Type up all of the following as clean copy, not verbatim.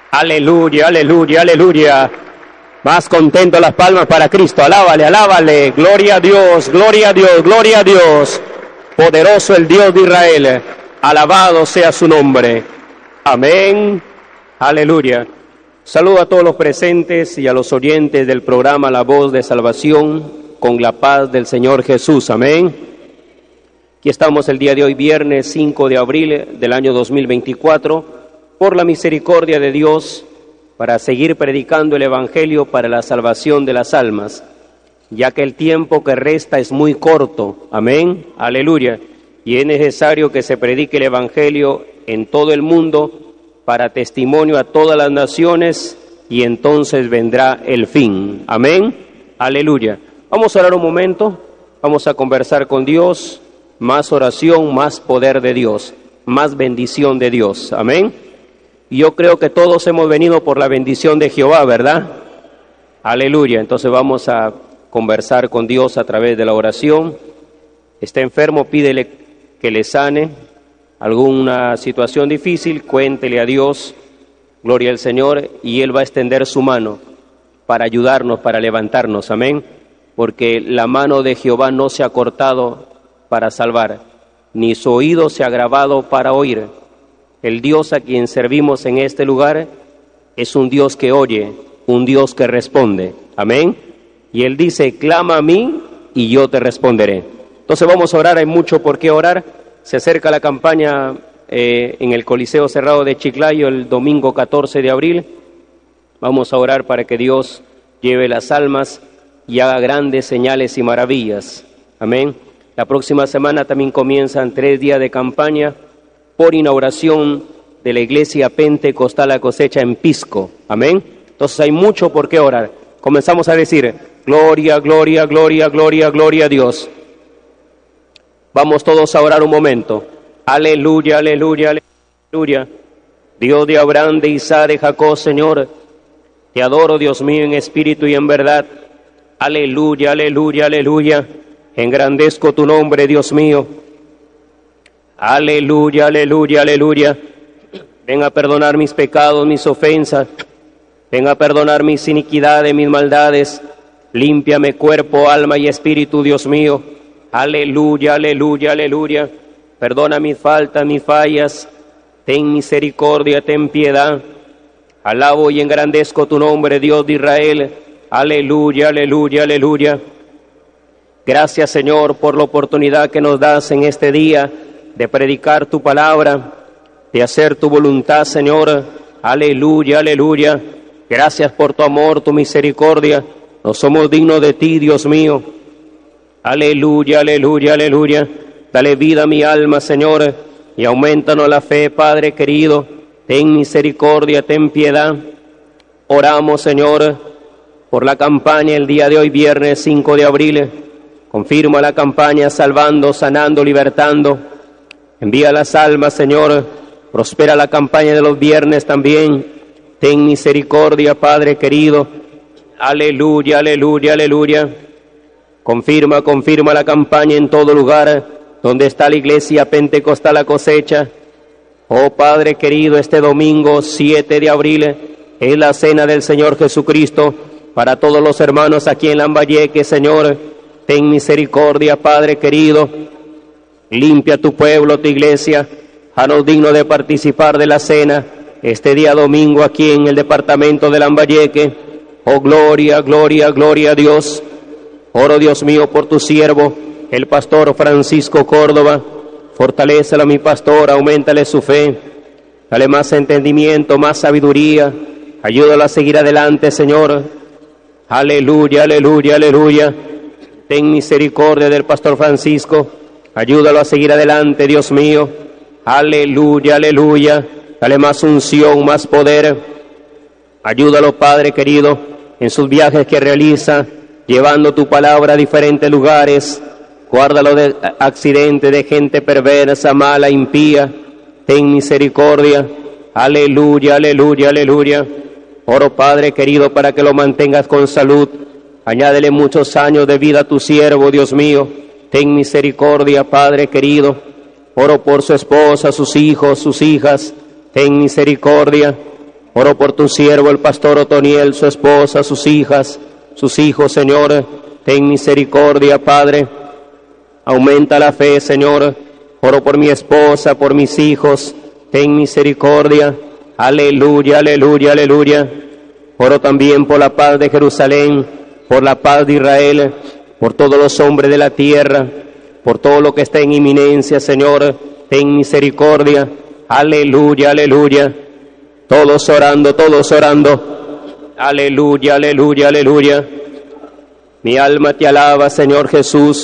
Aleluya, aleluya, aleluya. Más contento las palmas para Cristo. Alábale, alábale. Gloria a Dios, gloria a Dios, gloria a Dios. Poderoso el Dios de Israel. Alabado sea su nombre. Amén. Aleluya. Saludo a todos los presentes y a los oyentes del programa La Voz de Salvación con la paz del Señor Jesús. Amén. Aquí estamos el día de hoy, viernes 5 de abril del año 2024. Por la misericordia de Dios, para seguir predicando el Evangelio para la salvación de las almas, ya que el tiempo que resta es muy corto, amén, aleluya, y es necesario que se predique el Evangelio en todo el mundo para testimonio a todas las naciones, y entonces vendrá el fin, amén, aleluya. Vamos a orar un momento, vamos a conversar con Dios, más oración, más poder de Dios, más bendición de Dios, amén. Yo creo que todos hemos venido por la bendición de Jehová, ¿verdad? Aleluya. Entonces vamos a conversar con Dios a través de la oración. Está enfermo, pídele que le sane. Alguna situación difícil, cuéntele a Dios, gloria al Señor, y Él va a extender su mano para ayudarnos, para levantarnos, amén. Porque la mano de Jehová no se ha cortado para salvar, ni su oído se ha agravado para oír. El Dios a quien servimos en este lugar es un Dios que oye, un Dios que responde. Amén. Y Él dice, clama a mí y yo te responderé. Entonces vamos a orar, hay mucho por qué orar. Se acerca la campaña en el Coliseo Cerrado de Chiclayo el domingo 14 de abril. Vamos a orar para que Dios lleve las almas y haga grandes señales y maravillas. Amén. La próxima semana también comienzan 3 días de campaña por inauguración de la Iglesia Pentecostal La Cosecha en Pisco. Amén. Entonces hay mucho por qué orar. Comenzamos a decir, gloria, gloria, gloria, gloria, gloria a Dios. Vamos todos a orar un momento. Aleluya, aleluya, aleluya. Dios de Abraham, de Isaac, de Jacob, Señor, te adoro, Dios mío, en espíritu y en verdad. Aleluya, aleluya, aleluya. Engrandezco tu nombre, Dios mío. Aleluya, aleluya, aleluya. Ven a perdonar mis pecados, mis ofensas. Ven a perdonar mis iniquidades, mis maldades. Límpiame cuerpo, alma y espíritu, Dios mío. Aleluya, aleluya, aleluya. Perdona mis faltas, mis fallas. Ten misericordia, ten piedad. Alabo y engrandezco tu nombre, Dios de Israel. Aleluya, aleluya, aleluya. Gracias, Señor, por la oportunidad que nos das en este día de predicar tu palabra, de hacer tu voluntad, Señor. Aleluya, aleluya. Gracias por tu amor, tu misericordia. No somos dignos de ti, Dios mío. Aleluya, aleluya, aleluya. Dale vida a mi alma, Señor, y aumentanos la fe, Padre querido. Ten misericordia, ten piedad. Oramos, Señor, por la campaña el día de hoy, viernes 5 de abril. Confirma la campaña salvando, sanando, libertando. Envía las almas, Señor. Prospera la campaña de los viernes también. Ten misericordia, Padre querido. Aleluya, aleluya, aleluya. Confirma la campaña en todo lugar donde está la Iglesia Pentecostal La Cosecha. Oh Padre querido, este domingo 7 de abril es la cena del Señor Jesucristo para todos los hermanos aquí en Lambayeque, Señor. Ten misericordia, Padre querido. Limpia tu pueblo, tu iglesia, haznos dignos de participar de la cena este día domingo aquí en el departamento de Lambayeque. Oh, gloria, gloria, gloria a Dios. Oro, Dios mío, por tu siervo, el pastor Francisco Córdoba. Fortalécelo a mi pastor, auméntale su fe. Dale más entendimiento, más sabiduría. Ayúdalo a seguir adelante, Señor. Aleluya, aleluya, aleluya. Ten misericordia del pastor Francisco. Ayúdalo a seguir adelante, Dios mío. Aleluya, aleluya. Dale más unción, más poder. Ayúdalo, Padre querido, en sus viajes que realiza, llevando tu palabra a diferentes lugares. Guárdalo de accidentes, de gente perversa, mala, impía. Ten misericordia. Aleluya, aleluya, aleluya. Oro, Padre querido, para que lo mantengas con salud. Añádele muchos años de vida a tu siervo, Dios mío. Ten misericordia, Padre querido. Oro por su esposa, sus hijos, sus hijas. Ten misericordia. Oro por tu siervo, el pastor Otoniel, su esposa, sus hijas, sus hijos, Señor. Ten misericordia, Padre. Aumenta la fe, Señor. Oro por mi esposa, por mis hijos. Ten misericordia. Aleluya, aleluya, aleluya. Oro también por la paz de Jerusalén, por la paz de Israel, por todos los hombres de la tierra, por todo lo que está en inminencia, Señor. Ten misericordia. Aleluya, aleluya. Todos orando, todos orando. Aleluya, aleluya, aleluya. Mi alma te alaba, Señor Jesús.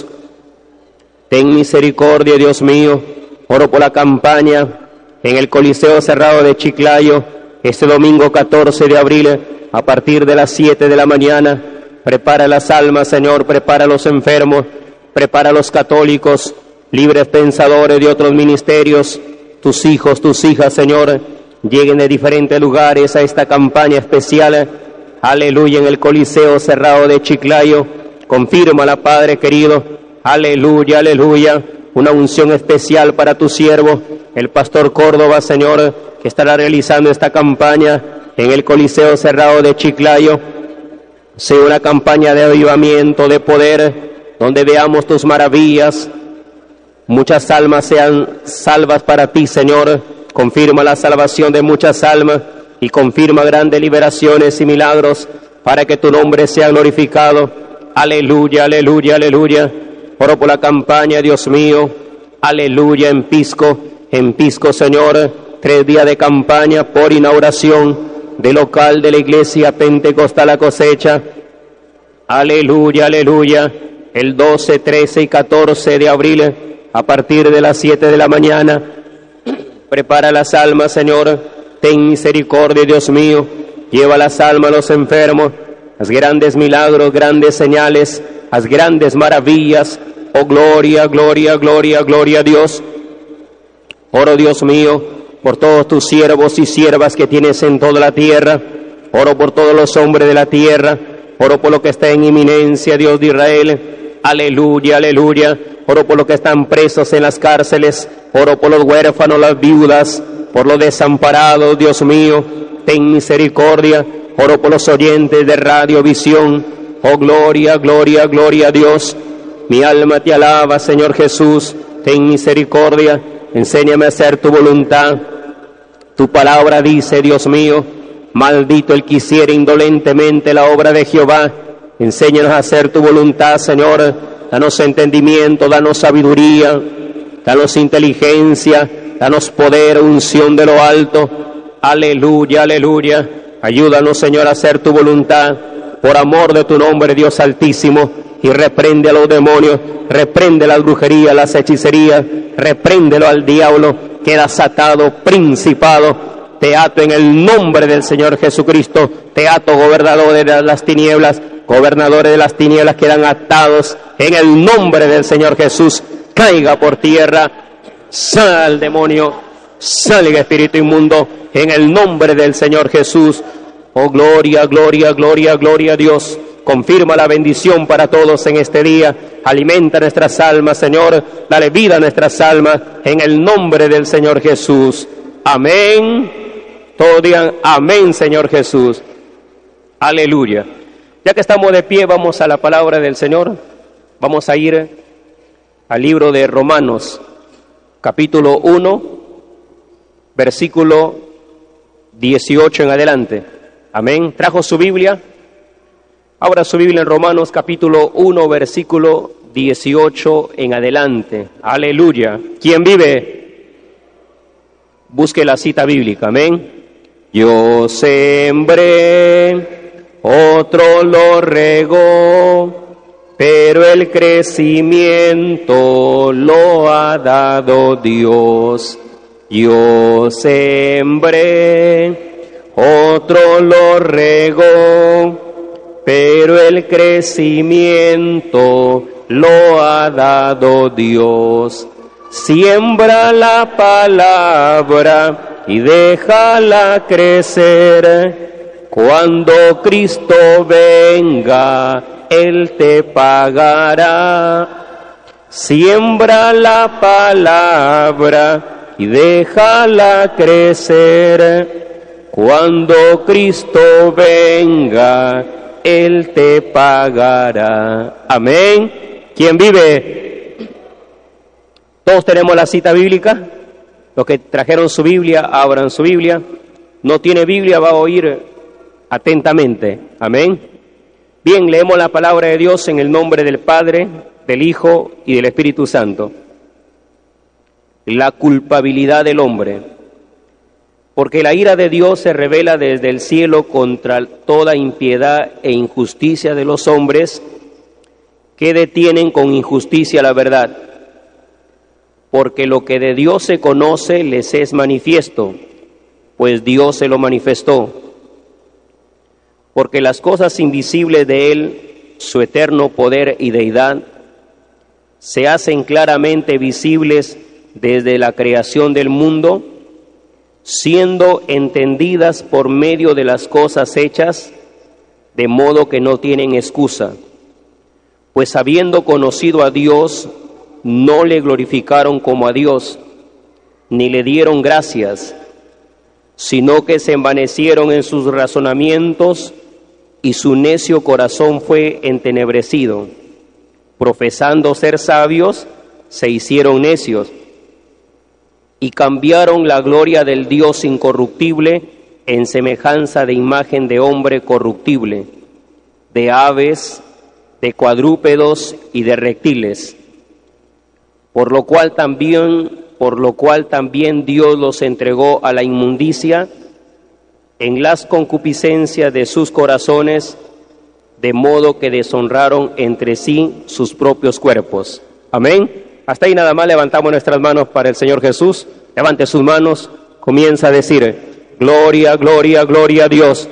Ten misericordia, Dios mío. Oro por la campaña en el Coliseo Cerrado de Chiclayo, este domingo 14 de abril, a partir de las 7 de la mañana. Prepara las almas, Señor, prepara a los enfermos, prepara a los católicos, libres pensadores de otros ministerios. Tus hijos, tus hijas, Señor, lleguen de diferentes lugares a esta campaña especial. Aleluya, en el Coliseo Cerrado de Chiclayo. Confírmala, Padre querido. Aleluya, aleluya. Una unción especial para tu siervo, el pastor Córdoba, Señor, que estará realizando esta campaña en el Coliseo Cerrado de Chiclayo. Sea una campaña de avivamiento, de poder, donde veamos tus maravillas. Muchas almas sean salvas para ti, Señor. Confirma la salvación de muchas almas y confirma grandes liberaciones y milagros para que tu nombre sea glorificado. Aleluya, aleluya, aleluya. Oro por la campaña, Dios mío. Aleluya, en Pisco, Señor. 3 días de campaña por inauguración del local de la Iglesia Pentecostal La Cosecha. Aleluya, aleluya. El 12, 13 y 14 de abril, a partir de las 7 de la mañana. Prepara las almas, Señor. Ten misericordia, Dios mío. Lleva las almas a los enfermos. Haz grandes milagros, grandes señales. Haz grandes maravillas. Oh, gloria, gloria, gloria, gloria a Dios. Oro, Dios mío, por todos tus siervos y siervas que tienes en toda la tierra. Oro por todos los hombres de la tierra. Oro por lo que está en inminencia, Dios de Israel. Aleluya, aleluya. Oro por los que están presos en las cárceles. Oro por los huérfanos, las viudas, por los desamparados, Dios mío. Ten misericordia. Oro por los oyentes de Radio Visión. Oh, gloria, gloria, gloria a Dios. Mi alma te alaba, Señor Jesús. Ten misericordia. Enséñame a hacer tu voluntad. Tu palabra dice, Dios mío, maldito el que hiciere indolentemente la obra de Jehová. Enséñanos a hacer tu voluntad, Señor. Danos entendimiento, danos sabiduría, danos inteligencia, danos poder, unción de lo alto. Aleluya, aleluya. Ayúdanos, Señor, a hacer tu voluntad, por amor de tu nombre, Dios Altísimo. Y reprende a los demonios, reprende las brujerías, las hechicerías, repréndelo al diablo. Quedas atado, principado. Te ato en el nombre del Señor Jesucristo. Te ato, gobernadores de las tinieblas. Gobernadores de las tinieblas quedan atados en el nombre del Señor Jesús. Caiga por tierra. Sal, demonio. Salga, espíritu inmundo, en el nombre del Señor Jesús. Oh, gloria, gloria, gloria, gloria a Dios. Confirma la bendición para todos en este día. Alimenta nuestras almas, Señor. Dale vida a nuestras almas en el nombre del Señor Jesús. Amén. Todos digan amén, Señor Jesús. Aleluya. Ya que estamos de pie, vamos a la palabra del Señor. Vamos a ir al libro de Romanos, capítulo 1, versículo 18 en adelante. Amén. ¿Trajo su Biblia? Abra su Biblia en Romanos, capítulo 1, versículo 18 en adelante. Aleluya. ¿Quién vive? Busque la cita bíblica. Amén. Yo sembré, otro lo regó, pero el crecimiento lo ha dado Dios. Yo sembré, otro lo regó, pero el crecimiento lo ha dado Dios. Siembra la palabra y déjala crecer. Cuando Cristo venga, Él te pagará. Siembra la palabra y déjala crecer. Cuando Cristo venga, Él te pagará. Amén. ¿Quién vive? Todos tenemos la cita bíblica. Los que trajeron su Biblia, abran su Biblia. No tiene Biblia, va a oír atentamente. Amén. Bien, leemos la palabra de Dios en el nombre del Padre, del Hijo y del Espíritu Santo. La culpabilidad del hombre. Porque la ira de Dios se revela desde el cielo contra toda impiedad e injusticia de los hombres que detienen con injusticia la verdad. Porque lo que de Dios se conoce les es manifiesto, pues Dios se lo manifestó. Porque las cosas invisibles de Él, su eterno poder y deidad, se hacen claramente visibles desde la creación del mundo, siendo entendidas por medio de las cosas hechas, de modo que no tienen excusa. Pues habiendo conocido a Dios, no le glorificaron como a Dios, ni le dieron gracias, sino que se envanecieron en sus razonamientos, y su necio corazón fue entenebrecido. Profesando ser sabios, se hicieron necios, y cambiaron la gloria del Dios incorruptible en semejanza de imagen de hombre corruptible, de aves, de cuadrúpedos y de reptiles. Por lo cual también Dios los entregó a la inmundicia en las concupiscencias de sus corazones, de modo que deshonraron entre sí sus propios cuerpos. Amén. Hasta ahí nada más. Levantamos nuestras manos para el Señor Jesús. Levante sus manos, comienza a decir: gloria, gloria, gloria a Dios.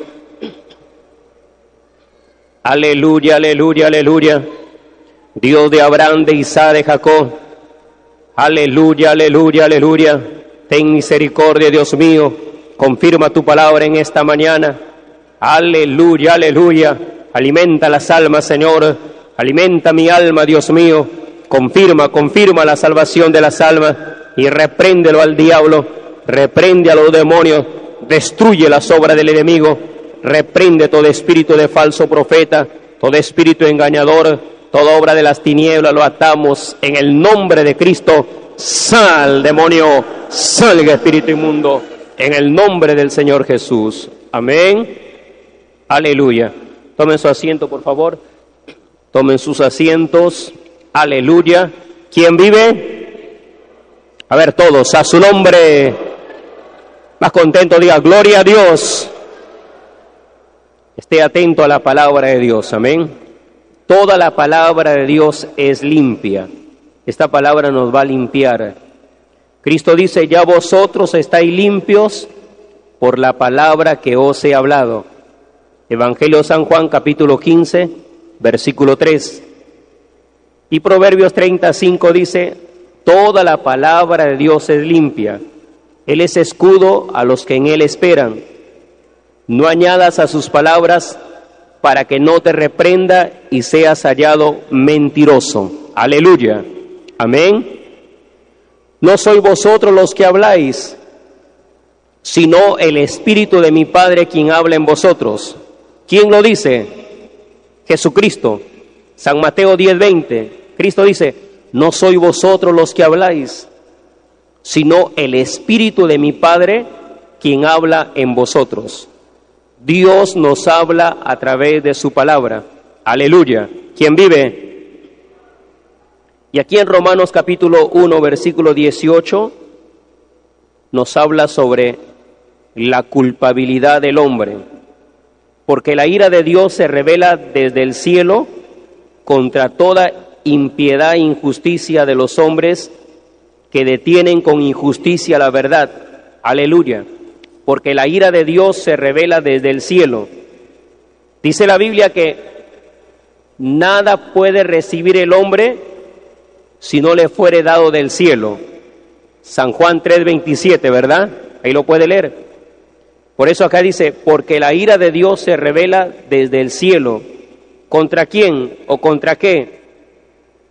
Aleluya, aleluya, aleluya. Dios de Abraham, de Isaac, de Jacob. Aleluya, aleluya, aleluya. Ten misericordia, Dios mío. Confirma tu palabra en esta mañana. Aleluya, aleluya. Alimenta las almas, Señor. Alimenta mi alma, Dios mío. Confirma la salvación de las almas. Y repréndelo al diablo. Reprende a los demonios. Destruye las obras del enemigo. Reprende todo espíritu de falso profeta, todo espíritu engañador, toda obra de las tinieblas. Lo atamos en el nombre de Cristo. Sal, demonio, salga, espíritu inmundo, en el nombre del Señor Jesús. Amén. Aleluya. Tomen su asiento, por favor. Tomen sus asientos. Aleluya. ¿Quién vive? A ver, todos, a su nombre. Más contento, diga: gloria a Dios. Esté atento a la palabra de Dios, amén. Toda la palabra de Dios es limpia. Esta palabra nos va a limpiar. Cristo dice: ya vosotros estáis limpios por la palabra que os he hablado. Evangelio de San Juan, capítulo 15, versículo 3. Y Proverbios 35 dice: toda la palabra de Dios es limpia. Él es escudo a los que en Él esperan. No añadas a sus palabras para que no te reprenda y seas hallado mentiroso. Aleluya. Amén. No sois vosotros los que habláis, sino el Espíritu de mi Padre quien habla en vosotros. ¿Quién lo dice? Jesucristo. San Mateo 10:20. Cristo dice: no sois vosotros los que habláis, sino el Espíritu de mi Padre quien habla en vosotros. Dios nos habla a través de su palabra. Aleluya. ¿Quién vive? Y aquí en Romanos capítulo 1, versículo 18, nos habla sobre la culpabilidad del hombre. Porque la ira de Dios se revela desde el cielo contra toda impiedad e injusticia de los hombres que detienen con injusticia la verdad. Aleluya. Porque la ira de Dios se revela desde el cielo. Dice la Biblia que nada puede recibir el hombre si no le fuere dado del cielo. San Juan 3:27, ¿verdad? Ahí lo puede leer. Por eso acá dice: porque la ira de Dios se revela desde el cielo. ¿Contra quién o contra qué?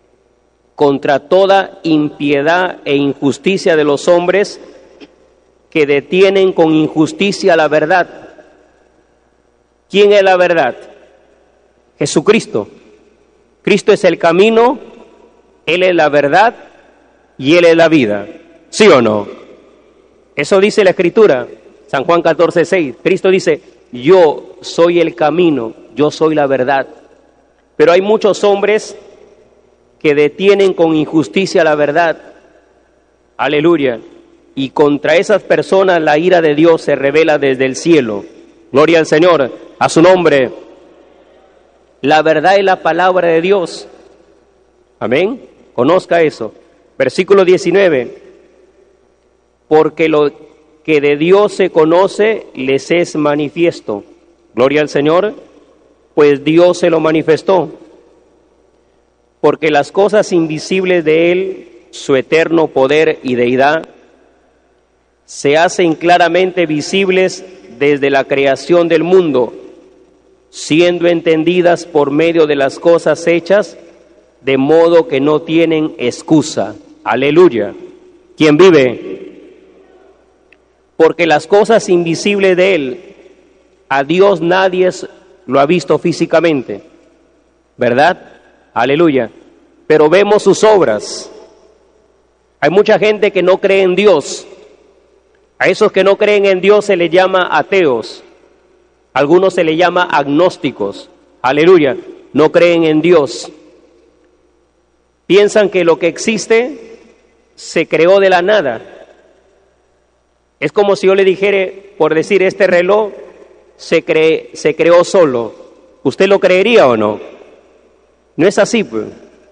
Contra toda impiedad e injusticia de los hombres que detienen con injusticia la verdad. ¿Quién es la verdad? Jesucristo. Cristo es el camino, Él es la verdad y Él es la vida. ¿Sí o no? Eso dice la Escritura, San Juan 14:6. Cristo dice, yo soy el camino, yo soy la verdad. Pero hay muchos hombres que detienen con injusticia la verdad. Aleluya. Y contra esas personas la ira de Dios se revela desde el cielo. Gloria al Señor, a su nombre. La verdad es la palabra de Dios. Amén. Conozca eso. Versículo 19. Porque lo que de Dios se conoce les es manifiesto. Gloria al Señor, pues Dios se lo manifestó. Porque las cosas invisibles de Él, su eterno poder y deidad, se hacen claramente visibles desde la creación del mundo, siendo entendidas por medio de las cosas hechas, de modo que no tienen excusa. Aleluya. ¿Quién vive? Porque las cosas invisibles de Él, a Dios nadie lo ha visto físicamente, ¿verdad? Aleluya. Pero vemos sus obras. Hay mucha gente que no cree en Dios. A esos que no creen en Dios se les llama ateos. A algunos se les llama agnósticos. Aleluya. No creen en Dios. Piensan que lo que existe se creó de la nada. Es como si yo le dijera, por decir, este reloj se creó solo. ¿Usted lo creería o no? No es así, pues.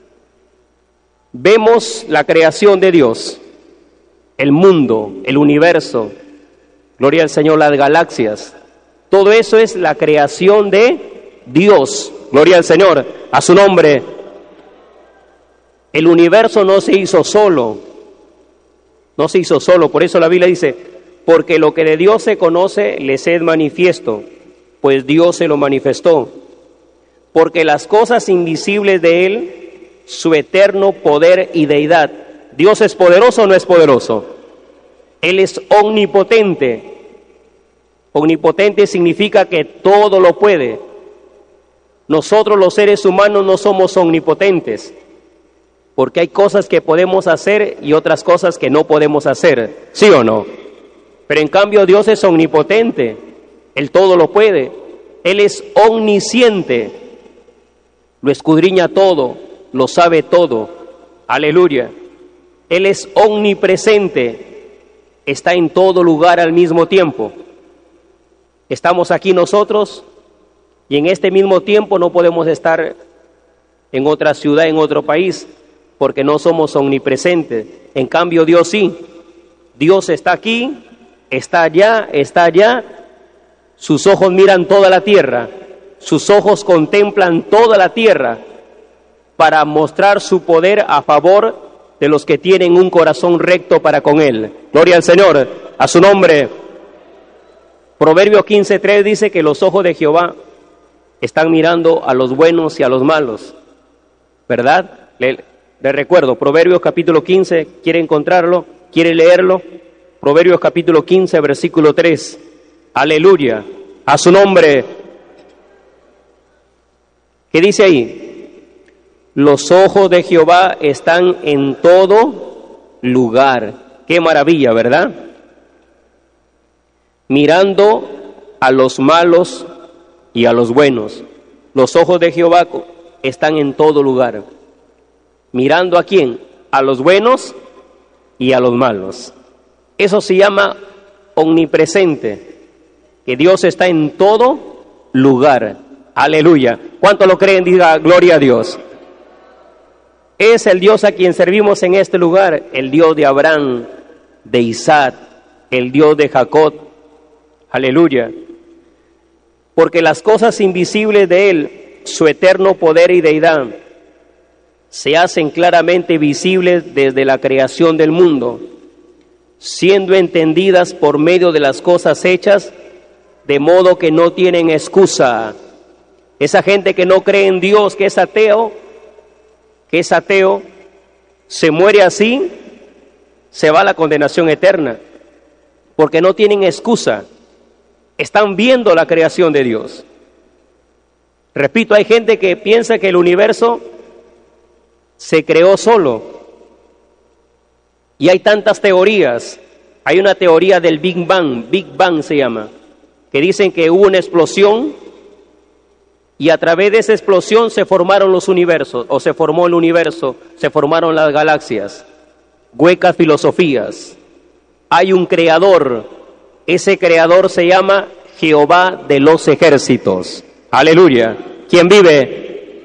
Vemos la creación de Dios, el mundo, el universo, gloria al Señor, las galaxias. Todo eso es la creación de Dios. Gloria al Señor, a su nombre. El universo no se hizo solo. No se hizo solo. Por eso la Biblia dice, porque lo que de Dios se conoce les es manifiesto, pues Dios se lo manifestó. Porque las cosas invisibles de Él, su eterno poder y deidad. ¿Dios es poderoso o no es poderoso? Él es omnipotente. Omnipotente significa que todo lo puede. Nosotros los seres humanos no somos omnipotentes, porque hay cosas que podemos hacer y otras cosas que no podemos hacer, ¿sí o no? Pero en cambio Dios es omnipotente, Él todo lo puede, Él es omnisciente, lo escudriña todo, lo sabe todo, aleluya. Él es omnipresente, está en todo lugar al mismo tiempo. Estamos aquí nosotros y en este mismo tiempo no podemos estar en otra ciudad, en otro país, porque no somos omnipresentes. En cambio Dios sí, Dios está aquí, está allá, sus ojos miran toda la tierra, sus ojos contemplan toda la tierra para mostrar su poder a favor de los que tienen un corazón recto para con Él. Gloria al Señor, a su nombre. Proverbios 15:3 dice que los ojos de Jehová están mirando a los buenos y a los malos, ¿verdad? Le recuerdo, Proverbios capítulo 15, ¿quiere encontrarlo? ¿Quiere leerlo? Proverbios capítulo 15, versículo 3. Aleluya, a su nombre. ¿Qué dice ahí? Los ojos de Jehová están en todo lugar. Qué maravilla, ¿verdad? Mirando a los malos y a los buenos. Los ojos de Jehová están en todo lugar. ¿Mirando a quién? A los buenos y a los malos. Eso se llama omnipresente, que Dios está en todo lugar. Aleluya. ¿Cuántos lo creen? Diga gloria a Dios. Es el Dios a quien servimos en este lugar, el Dios de Abraham, de Isaac, el Dios de Jacob. Aleluya. Porque las cosas invisibles de Él, su eterno poder y deidad, se hacen claramente visibles desde la creación del mundo, siendo entendidas por medio de las cosas hechas, de modo que no tienen excusa. Esa gente que no cree en Dios, que es ateo, se muere así, se va a la condenación eterna. porque no tienen excusa. Están viendo la creación de Dios. Repito, hay gente que piensa que el universo se creó solo. Y hay tantas teorías. Hay una teoría del Big Bang se llama, que dicen que hubo una explosión y a través de esa explosión se formaron los universos, o se formó el universo, se formaron las galaxias. Huecas filosofías. Hay un creador, ese creador se llama Jehová de los ejércitos. Aleluya. ¿Quién vive?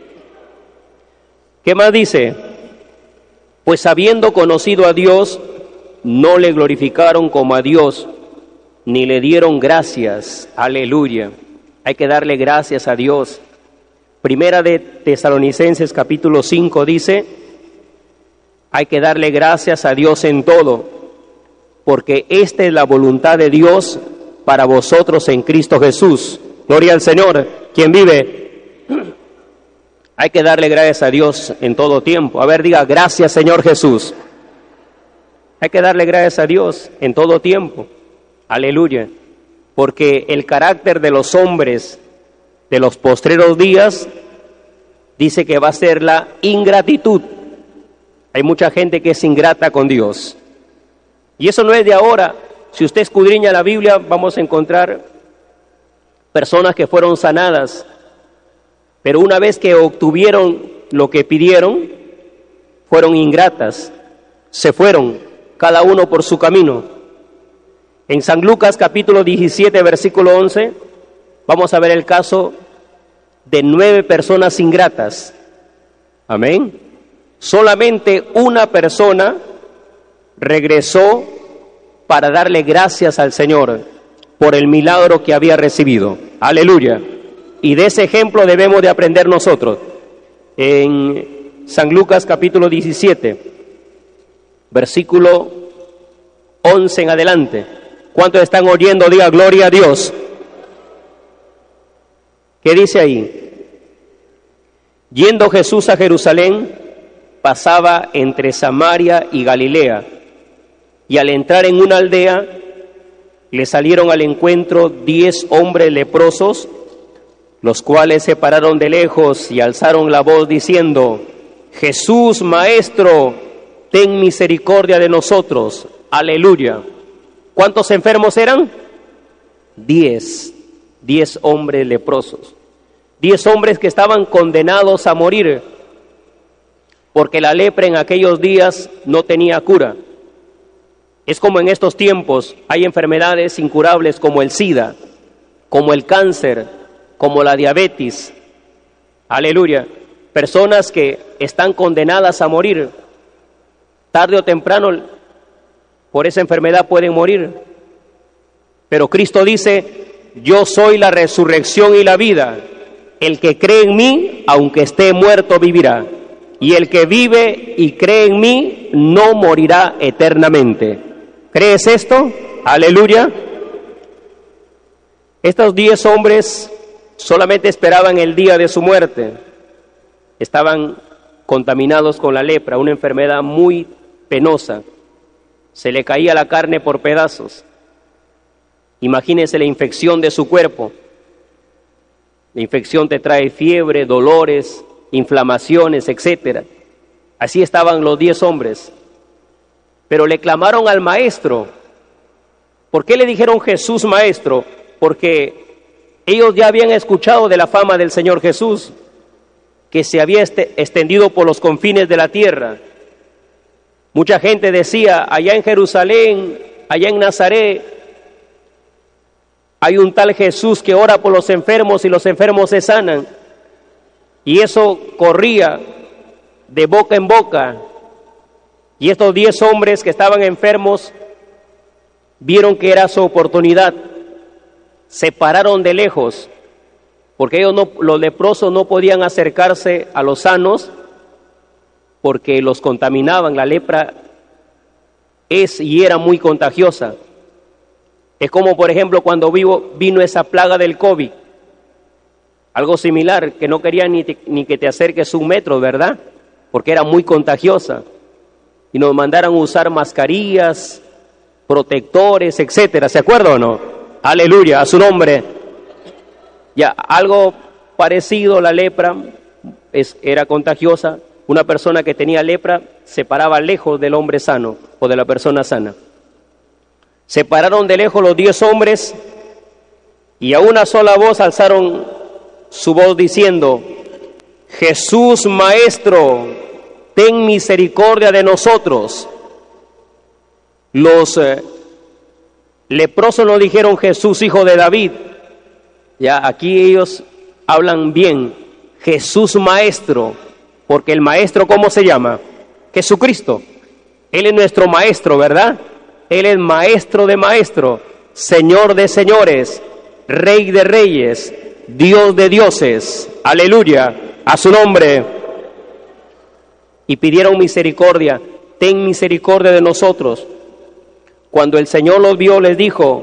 ¿Qué más dice? Pues habiendo conocido a Dios, no le glorificaron como a Dios, ni le dieron gracias. Aleluya. Hay que darle gracias a Dios. Primera de Tesalonicenses capítulo 5 dice, hay que darle gracias a Dios en todo, porque esta es la voluntad de Dios para vosotros en Cristo Jesús. Gloria al Señor. ¿Quién vive? Hay que darle gracias a Dios en todo tiempo. A ver, diga, gracias Señor Jesús. Hay que darle gracias a Dios en todo tiempo. Aleluya. Porque el carácter de los hombres de los postreros días dice que va a ser la ingratitud. Hay mucha gente que es ingrata con Dios. Y eso no es de ahora. Si usted escudriña la Biblia, vamos a encontrar personas que fueron sanadas, pero una vez que obtuvieron lo que pidieron, fueron ingratas, se fueron, cada uno por su camino. En San Lucas capítulo 17, versículo 11, vamos a ver el caso de 9 personas ingratas. Amén. Solamente una persona regresó para darle gracias al Señor por el milagro que había recibido. Aleluya. Y de ese ejemplo debemos de aprender nosotros. En San Lucas capítulo 17, versículo 11 en adelante. ¿Cuántos están oyendo? Diga gloria a Dios. ¿Qué dice ahí? Yendo Jesús a Jerusalén, pasaba entre Samaria y Galilea, y al entrar en una aldea, le salieron al encuentro 10 hombres leprosos, los cuales se pararon de lejos y alzaron la voz diciendo, Jesús, Maestro, ten misericordia de nosotros. Aleluya. ¿Cuántos enfermos eran? 10 hombres leprosos. 10 hombres que estaban condenados a morir, porque la lepra en aquellos días no tenía cura. Es como en estos tiempos, hay enfermedades incurables como el SIDA, como el cáncer, como la diabetes. Aleluya. Personas que están condenadas a morir. Tarde o temprano, por esa enfermedad pueden morir. Pero Cristo dice, yo soy la resurrección y la vida. El que cree en mí, aunque esté muerto, vivirá. Y el que vive y cree en mí, no morirá eternamente. ¿Crees esto? Aleluya. Estos 10 hombres solamente esperaban el día de su muerte. Estaban contaminados con la lepra, una enfermedad muy penosa. Se le caía la carne por pedazos. Imagínense la infección de su cuerpo. La infección te trae fiebre, dolores, inflamaciones, etc. Así estaban los 10 hombres. Pero le clamaron al Maestro. ¿Por qué le dijeron Jesús Maestro? Porque ellos ya habían escuchado de la fama del Señor Jesús, que se había extendido por los confines de la tierra. Mucha gente decía, allá en Jerusalén, allá en Nazaret, hay un tal Jesús que ora por los enfermos y los enfermos se sanan. Y eso corría de boca en boca. Y estos 10 hombres que estaban enfermos vieron que era su oportunidad. Se pararon de lejos, porque los leprosos no podían acercarse a los sanos porque los contaminaban. La lepra es y era muy contagiosa. Es como, por ejemplo, cuando vino esa plaga del COVID. Algo similar, que no querían ni que te acerques 1 metro, ¿verdad? Porque era muy contagiosa. Y nos mandaron a usar mascarillas, protectores, etcétera. ¿Se acuerda o no? Aleluya, a su nombre. Ya, algo parecido, la lepra era contagiosa. Una persona que tenía lepra se paraba lejos del hombre sano o de la persona sana. Se pararon de lejos los 10 hombres y a una sola voz alzaron su voz diciendo: Jesús, Maestro, ten misericordia de nosotros. Los leprosos no dijeron Jesús, hijo de David. Ya, aquí ellos hablan bien. Jesús, Maestro, porque el Maestro, ¿cómo se llama? Jesucristo. Él es nuestro Maestro, ¿verdad? Él es Maestro de maestros, Señor de señores, Rey de reyes, Dios de dioses. Aleluya, a su nombre. Y pidieron misericordia. Ten misericordia de nosotros. Cuando el Señor los vio, les dijo: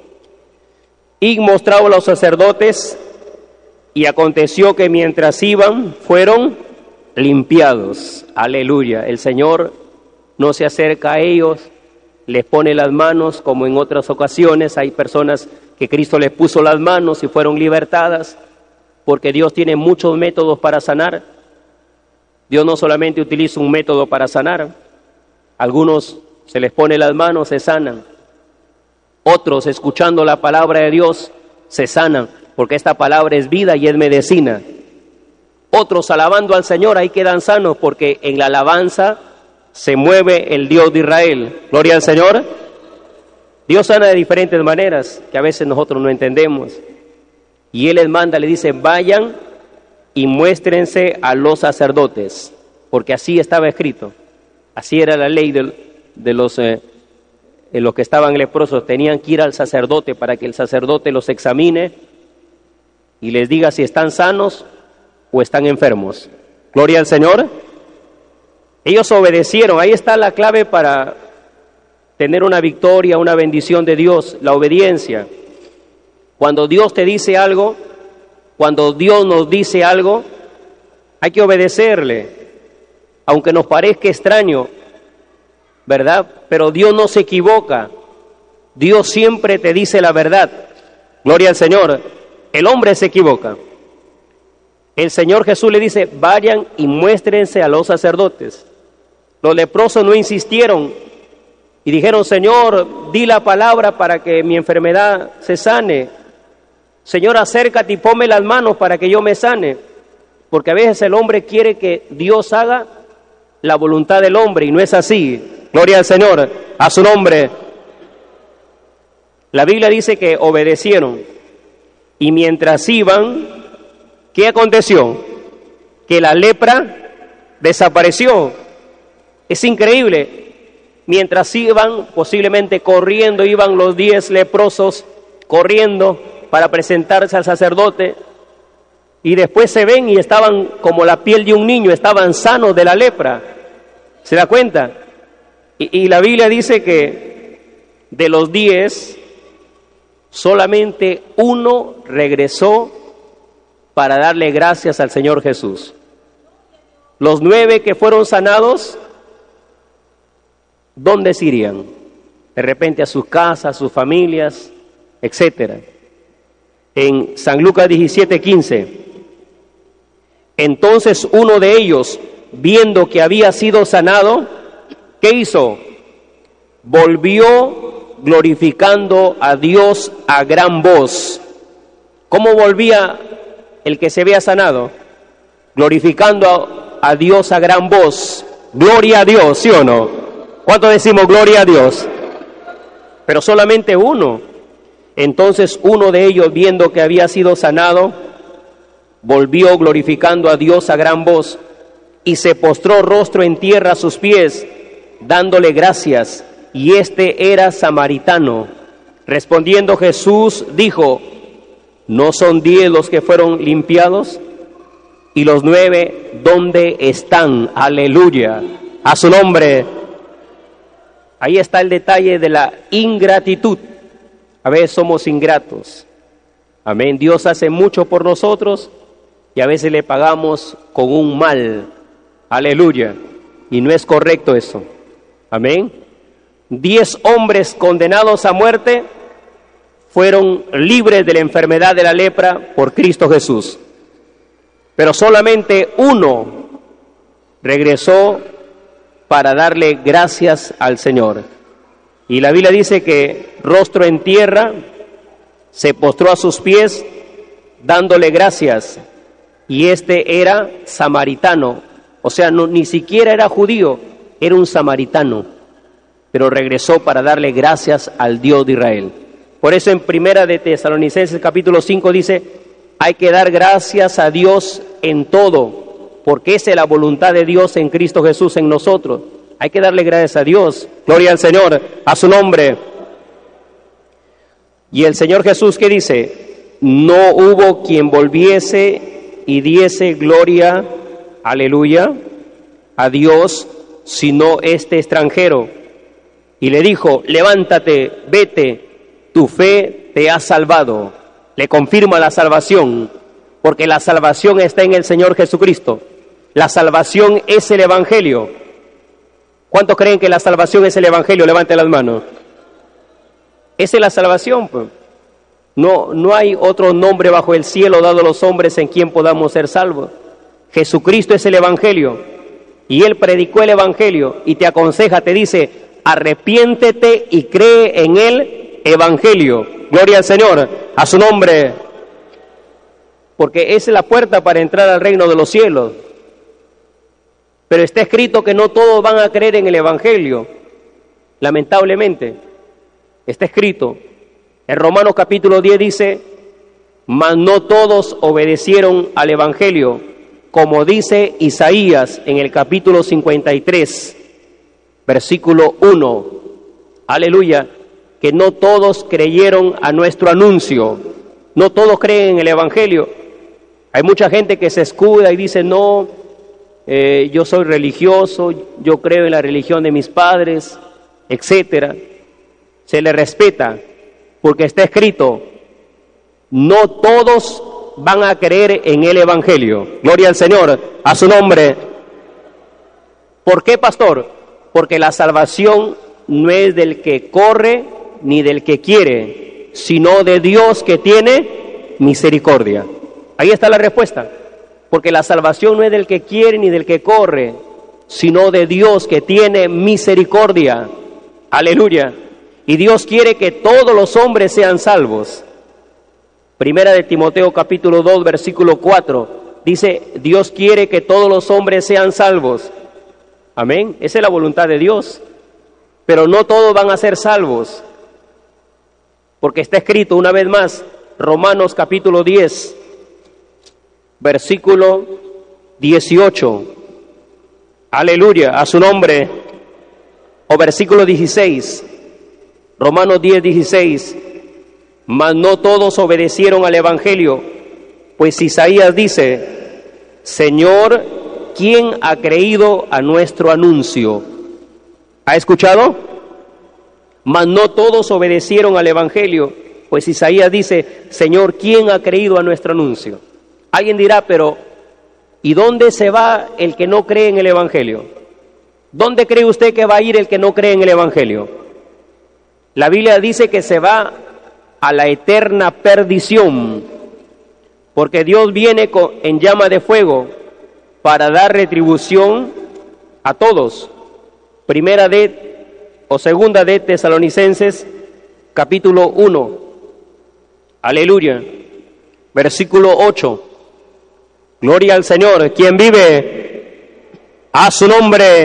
y mostrado a los sacerdotes, y aconteció que mientras iban, fueron limpiados. Aleluya. El Señor no se acerca a ellos, les pone las manos, como en otras ocasiones hay personas que Cristo les puso las manos y fueron libertadas, porque Dios tiene muchos métodos para sanar. Dios no solamente utiliza un método para sanar. Algunos se les pone las manos, se sanan. Otros, escuchando la palabra de Dios, se sanan, porque esta palabra es vida y es medicina. Otros, alabando al Señor, ahí quedan sanos, porque en la alabanza se mueve el Dios de Israel. Gloria al Señor. Dios sana de diferentes maneras, que a veces nosotros no entendemos. Y Él les manda, le dice: vayan y muéstrense a los sacerdotes, porque así estaba escrito. Así era la ley de los que estaban leprosos. Tenían que ir al sacerdote para que el sacerdote los examine y les diga si están sanos o están enfermos. Gloria al Señor. Ellos obedecieron. Ahí está la clave para tener una victoria, una bendición de Dios, la obediencia. Cuando Dios te dice algo, cuando Dios nos dice algo, hay que obedecerle, aunque nos parezca extraño, ¿verdad? Pero Dios no se equivoca. Dios siempre te dice la verdad. Gloria al Señor. El hombre se equivoca. El Señor Jesús le dice: vayan y muéstrense a los sacerdotes. Los leprosos no insistieron y dijeron: Señor, di la palabra para que mi enfermedad se sane. Señor, acércate y ponme las manos para que yo me sane. Porque a veces el hombre quiere que Dios haga la voluntad del hombre y no es así. Gloria al Señor, a su nombre. La Biblia dice que obedecieron. Y mientras iban, ¿qué aconteció? Que la lepra desapareció. Es increíble. Mientras iban, posiblemente corriendo, iban los 10 leprosos corriendo para presentarse al sacerdote. Y después se ven y estaban como la piel de un niño, estaban sanos de la lepra. ¿Se da cuenta? Y la Biblia dice que de los 10, solamente uno regresó para darle gracias al Señor Jesús. Los 9 que fueron sanados, ¿dónde se irían? De repente a sus casas, a sus familias, etcétera. En San Lucas 17:15, entonces uno de ellos, viendo que había sido sanado, ¿qué hizo? Volvió glorificando a Dios a gran voz. ¿Cómo volvía el que se había sanado? Glorificando a Dios a gran voz. Gloria a Dios, ¿sí o no? ¿Cuánto decimos gloria a Dios? Pero solamente uno. Entonces uno de ellos, viendo que había sido sanado, volvió glorificando a Dios a gran voz y se postró rostro en tierra a sus pies, dándole gracias, y este era samaritano. Respondiendo Jesús dijo: ¿no son 10 los que fueron limpiados? ¿Y los 9 dónde están? Aleluya, a su nombre. Ahí está el detalle de la ingratitud. A veces somos ingratos. Amén. Dios hace mucho por nosotros y a veces le pagamos con un mal. Aleluya. Y no es correcto eso. Amén. 10 hombres condenados a muerte fueron libres de la enfermedad de la lepra por Cristo Jesús. Pero solamente uno regresó para darle gracias al Señor. Y la Biblia dice que rostro en tierra se postró a sus pies dándole gracias. Y este era samaritano, o sea, ni siquiera era judío, era un samaritano, pero regresó para darle gracias al Dios de Israel. Por eso en Primera de Tesalonicenses capítulo 5 dice, hay que dar gracias a Dios en todo, porque esa es la voluntad de Dios en Cristo Jesús en nosotros. Hay que darle gracias a Dios, gloria al Señor, a su nombre. Y el Señor Jesús, ¿qué dice? No hubo quien volviese y diese gloria, aleluya, a Dios, sino este extranjero. Y le dijo, levántate, vete, tu fe te ha salvado. Le confirma la salvación, porque la salvación está en el Señor Jesucristo. La salvación es el Evangelio. ¿Cuántos creen que la salvación es el Evangelio? Levante las manos. Esa es la salvación, pues. No hay otro nombre bajo el cielo dado a los hombres en quien podamos ser salvos. Jesucristo es el Evangelio. Y Él predicó el Evangelio y te aconseja, te dice, arrepiéntete y cree en el Evangelio. Gloria al Señor, a su nombre. Porque esa es la puerta para entrar al reino de los cielos. Pero está escrito que no todos van a creer en el Evangelio. Lamentablemente, está escrito. En Romanos capítulo 10 dice, mas no todos obedecieron al Evangelio, como dice Isaías en el capítulo 53, versículo 1. Aleluya, que no todos creyeron a nuestro anuncio. No todos creen en el Evangelio. Hay mucha gente que se escuda y dice, no, yo soy religioso, yo creo en la religión de mis padres, etcétera. Se le respeta, porque está escrito, no todos van a creer en el Evangelio. Gloria al Señor, a su nombre. ¿Por qué, pastor? Porque la salvación no es del que corre ni del que quiere, sino de Dios que tiene misericordia. Ahí está la respuesta. Porque la salvación no es del que quiere ni del que corre, sino de Dios que tiene misericordia. Aleluya. Y Dios quiere que todos los hombres sean salvos. Primera de Timoteo capítulo 2 versículo 4 dice, Dios quiere que todos los hombres sean salvos. Amén. Esa es la voluntad de Dios. Pero no todos van a ser salvos. Porque está escrito una vez más, Romanos capítulo 10, versículo 18. Aleluya, a su nombre. O versículo 16. Romanos 10, 16. Mas no todos obedecieron al Evangelio, pues Isaías dice, Señor, ¿quién ha creído a nuestro anuncio? ¿Ha escuchado? Mas no todos obedecieron al Evangelio, pues Isaías dice, Señor, ¿quién ha creído a nuestro anuncio? Alguien dirá, pero ¿y dónde se va el que no cree en el Evangelio? ¿Dónde cree usted que va a ir el que no cree en el Evangelio? La Biblia dice que se va a la eterna perdición, porque Dios viene en llama de fuego para dar retribución a todos. Segunda de Tesalonicenses, capítulo 1. Aleluya. Versículo 8. Gloria al Señor. ¿Quién vive? A su nombre.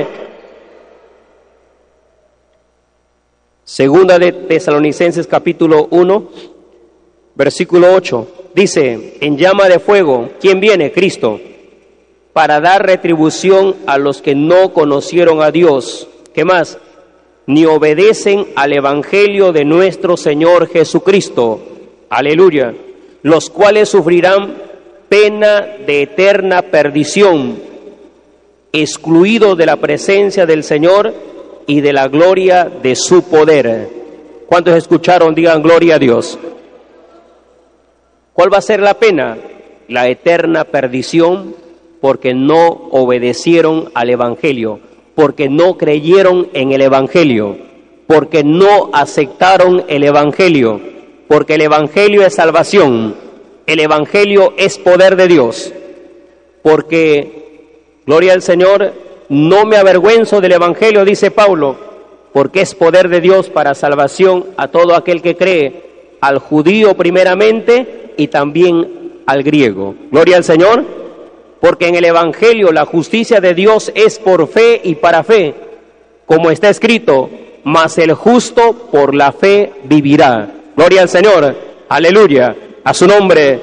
Segunda de Tesalonicenses capítulo 1, versículo 8. Dice, en llama de fuego, ¿quién viene? Cristo, para dar retribución a los que no conocieron a Dios. ¿Qué más? Ni obedecen al Evangelio de nuestro Señor Jesucristo. Aleluya. Los cuales sufrirán pena de eterna perdición, excluidos de la presencia del Señor y de la gloria de su poder. ¿Cuántos escucharon? Digan gloria a Dios. ¿Cuál va a ser la pena? La eterna perdición, porque no obedecieron al Evangelio, porque no creyeron en el Evangelio. porque no aceptaron el Evangelio, porque el Evangelio es salvación, el Evangelio es poder de Dios, porque, gloria al Señor, no me avergüenzo del Evangelio, dice Pablo, porque es poder de Dios para salvación a todo aquel que cree, al judío primeramente y también al griego. Gloria al Señor, porque en el Evangelio la justicia de Dios es por fe y para fe, como está escrito, mas el justo por la fe vivirá. Gloria al Señor, aleluya, a su nombre.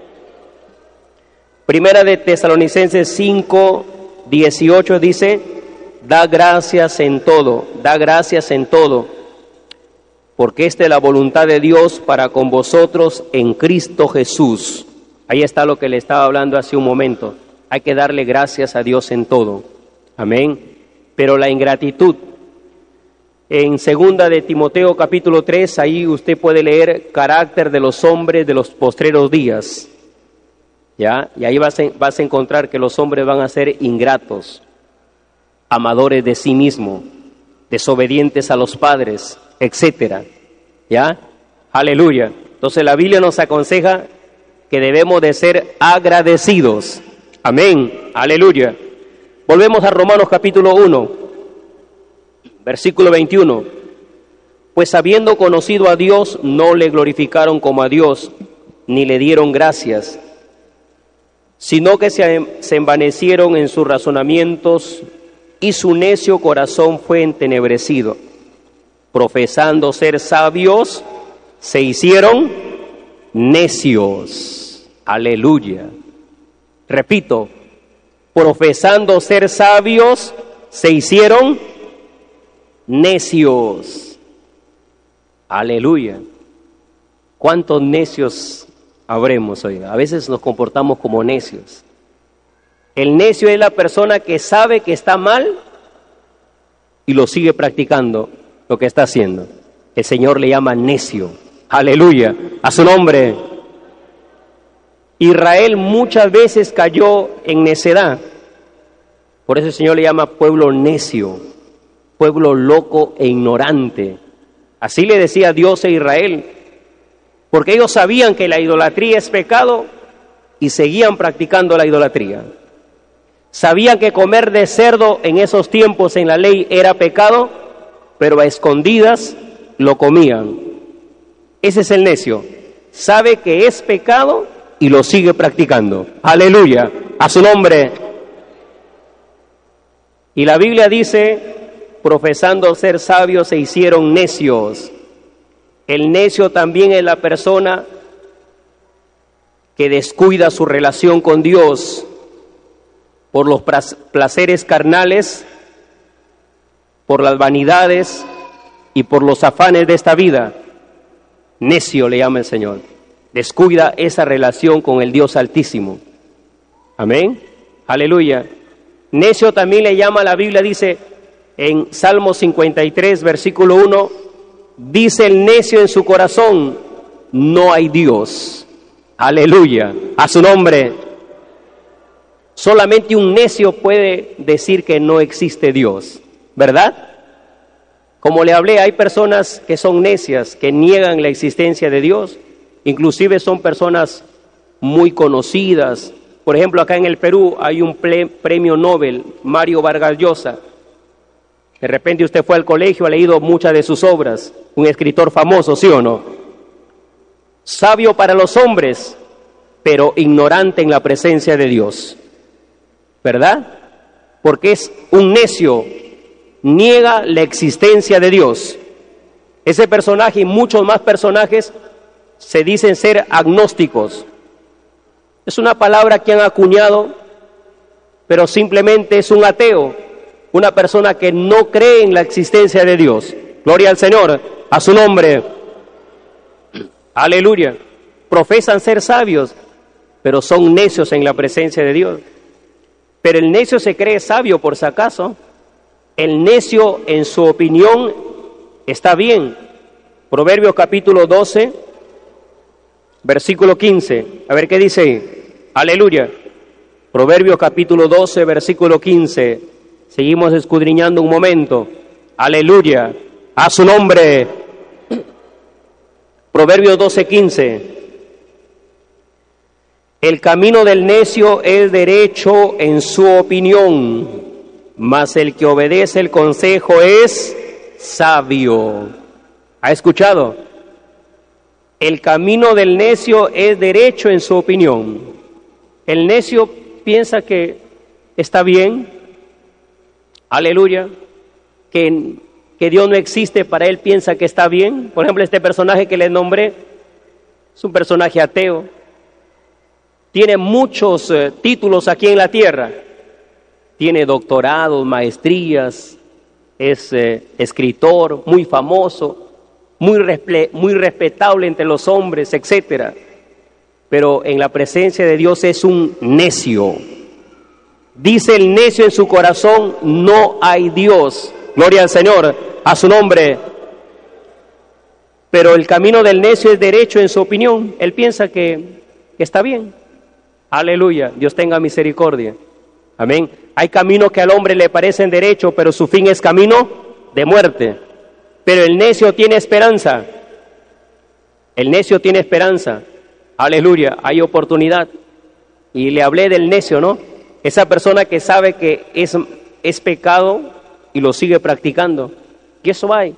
Primera de Tesalonicenses 5:18 dice, da gracias en todo, porque esta es la voluntad de Dios para con vosotros en Cristo Jesús. Ahí está lo que le estaba hablando hace un momento. Hay que darle gracias a Dios en todo. Amén. Pero la ingratitud, en 2 de Timoteo capítulo 3, ahí usted puede leer carácter de los hombres de los postreros días. ¿Ya? Y ahí vas a encontrar que los hombres van a ser ingratos, amadores de sí mismo, desobedientes a los padres, etcétera. ¿Ya? Aleluya. Entonces la Biblia nos aconseja que debemos de ser agradecidos. Amén. Aleluya. Volvemos a Romanos capítulo 1, versículo 21. Pues habiendo conocido a Dios, no le glorificaron como a Dios, ni le dieron gracias, sino que se envanecieron en sus razonamientos, y su necio corazón fue entenebrecido. Profesando ser sabios, se hicieron necios. Aleluya. Repito, profesando ser sabios, se hicieron necios. Aleluya. ¿Cuántos necios habremos hoy? A veces nos comportamos como necios. El necio es la persona que sabe que está mal y lo sigue practicando lo que está haciendo. El Señor le llama necio. Aleluya, a su nombre. Israel muchas veces cayó en necedad. Por eso el Señor le llama pueblo necio, pueblo loco e ignorante. Así le decía Dios a Israel, porque ellos sabían que la idolatría es pecado y seguían practicando la idolatría. Sabían que comer de cerdo en esos tiempos en la ley era pecado, pero a escondidas lo comían. Ese es el necio. Sabe que es pecado y lo sigue practicando. Aleluya, a su nombre. Y la Biblia dice, profesando ser sabios se hicieron necios. El necio también es la persona que descuida su relación con Dios por los placeres carnales, por las vanidades y por los afanes de esta vida. Necio le llama el Señor. Descuida esa relación con el Dios Altísimo. Amén. Aleluya. Necio también le llama, la Biblia dice en Salmo 53, versículo 1, dice el necio en su corazón, no hay Dios. Aleluya. A su nombre. Solamente un necio puede decir que no existe Dios, ¿verdad? Como le hablé, hay personas que son necias, que niegan la existencia de Dios. Inclusive son personas muy conocidas. Por ejemplo, acá en el Perú hay un premio Nobel, Mario Vargas Llosa. De repente usted fue al colegio, ha leído muchas de sus obras. Un escritor famoso, ¿sí o no? Sabio para los hombres, pero ignorante en la presencia de Dios. ¿Verdad? Porque es un necio, niega la existencia de Dios. Ese personaje y muchos más personajes se dicen ser agnósticos. Es una palabra que han acuñado, pero simplemente es un ateo, una persona que no cree en la existencia de Dios. Gloria al Señor, a su nombre. Aleluya. Profesan ser sabios, pero son necios en la presencia de Dios. Pero el necio se cree sabio por si acaso. El necio en su opinión está bien. Proverbios capítulo 12, versículo 15. A ver qué dice ahí. Aleluya. Proverbios capítulo 12, versículo 15. Seguimos escudriñando un momento. Aleluya. A su nombre. Proverbios 12:15. El camino del necio es derecho en su opinión, mas el que obedece el consejo es sabio. ¿Ha escuchado? El camino del necio es derecho en su opinión. El necio piensa que está bien, aleluya, que Dios no existe, para él piensa que está bien. Por ejemplo, este personaje que les nombré es un personaje ateo. Tiene muchos títulos aquí en la tierra. Tiene doctorados, maestrías, es escritor, muy famoso, muy respetable entre los hombres, etcétera. Pero en la presencia de Dios es un necio. Dice el necio en su corazón, no hay Dios. Gloria al Señor, a su nombre. Pero el camino del necio es derecho en su opinión. Él piensa que está bien. Aleluya, Dios tenga misericordia. Amén. Hay caminos que al hombre le parecen derecho, pero su fin es camino de muerte. Pero el necio tiene esperanza. El necio tiene esperanza. Aleluya, hay oportunidad. Y le hablé del necio, ¿no? Esa persona que sabe que es pecado y lo sigue practicando. Y eso hay.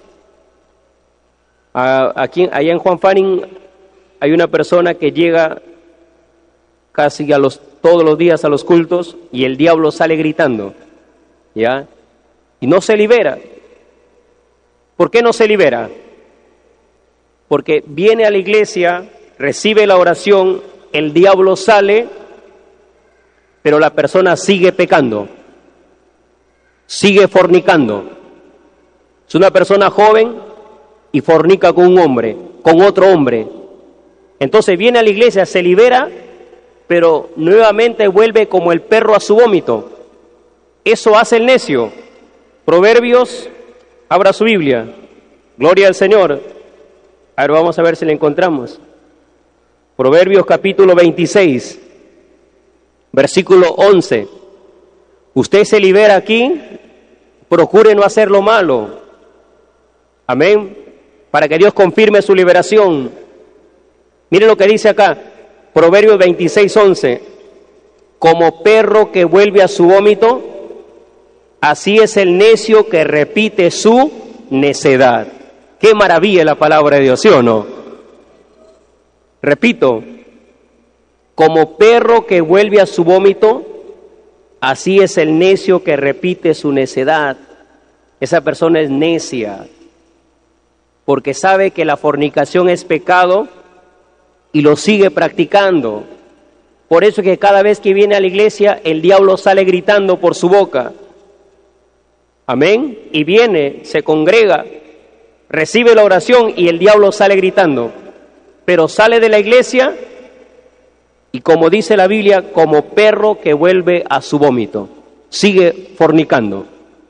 Allá en Juan Fanning hay una persona que llega casi todos los días a los cultos y el diablo sale gritando, ¿ya? Y no se libera. ¿Por qué no se libera? Porque viene a la iglesia, recibe la oración, el diablo sale, pero la persona sigue pecando, sigue fornicando. Es una persona joven y fornica con un hombre, con otro hombre. Entonces viene a la iglesia, se libera, pero nuevamente vuelve como el perro a su vómito. Eso hace el necio. Proverbios, abra su Biblia. Gloria al Señor. A ver, vamos a ver si la encontramos. Proverbios capítulo 26, versículo 11. Usted se libera aquí, procure no hacer lo malo. Amén. Para que Dios confirme su liberación. Mire lo que dice acá. Proverbios 26:11, como perro que vuelve a su vómito, así es el necio que repite su necedad. Qué maravilla la palabra de Dios, ¿sí o no? Repito, como perro que vuelve a su vómito, así es el necio que repite su necedad. Esa persona es necia, porque sabe que la fornicación es pecado, y lo sigue practicando. Por eso es que cada vez que viene a la iglesia, el diablo sale gritando por su boca. Amén. Y viene, se congrega, recibe la oración y el diablo sale gritando. Pero sale de la iglesia y, como dice la Biblia, como perro que vuelve a su vómito. Sigue fornicando.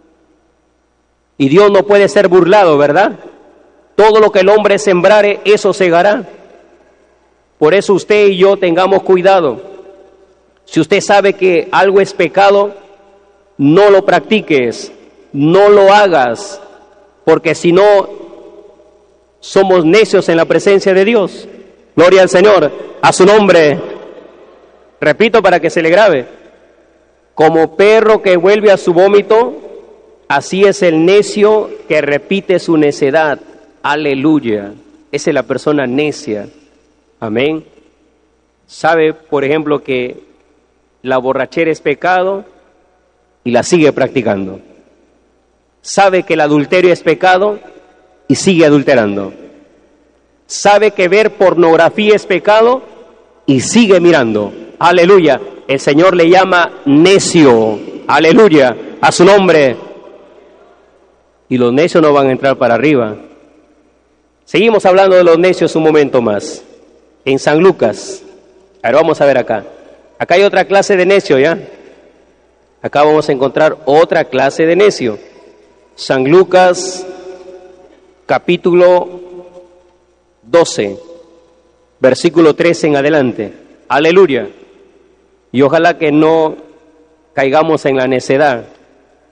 Y Dios no puede ser burlado, ¿verdad? Todo lo que el hombre sembrare, eso segará. Por eso usted y yo tengamos cuidado. Si usted sabe que algo es pecado, no lo practiques, no lo hagas, porque si no, somos necios en la presencia de Dios. Gloria al Señor, a su nombre. Repito para que se le grabe. Como perro que vuelve a su vómito, así es el necio que repite su necedad. Aleluya. Esa es la persona necia. Amén. Sabe, por ejemplo, que la borrachera es pecado y la sigue practicando. Sabe que el adulterio es pecado y sigue adulterando. Sabe que ver pornografía es pecado y sigue mirando. Aleluya. El Señor le llama necio. Aleluya. A su nombre. Y los necios no van a entrar para arriba. Seguimos hablando de los necios un momento más. En San Lucas, ahora vamos a ver acá. Acá hay otra clase de necio, ¿ya? Acá vamos a encontrar otra clase de necio. San Lucas, capítulo 12, versículo 13 en adelante. Aleluya. Y ojalá que no caigamos en la necedad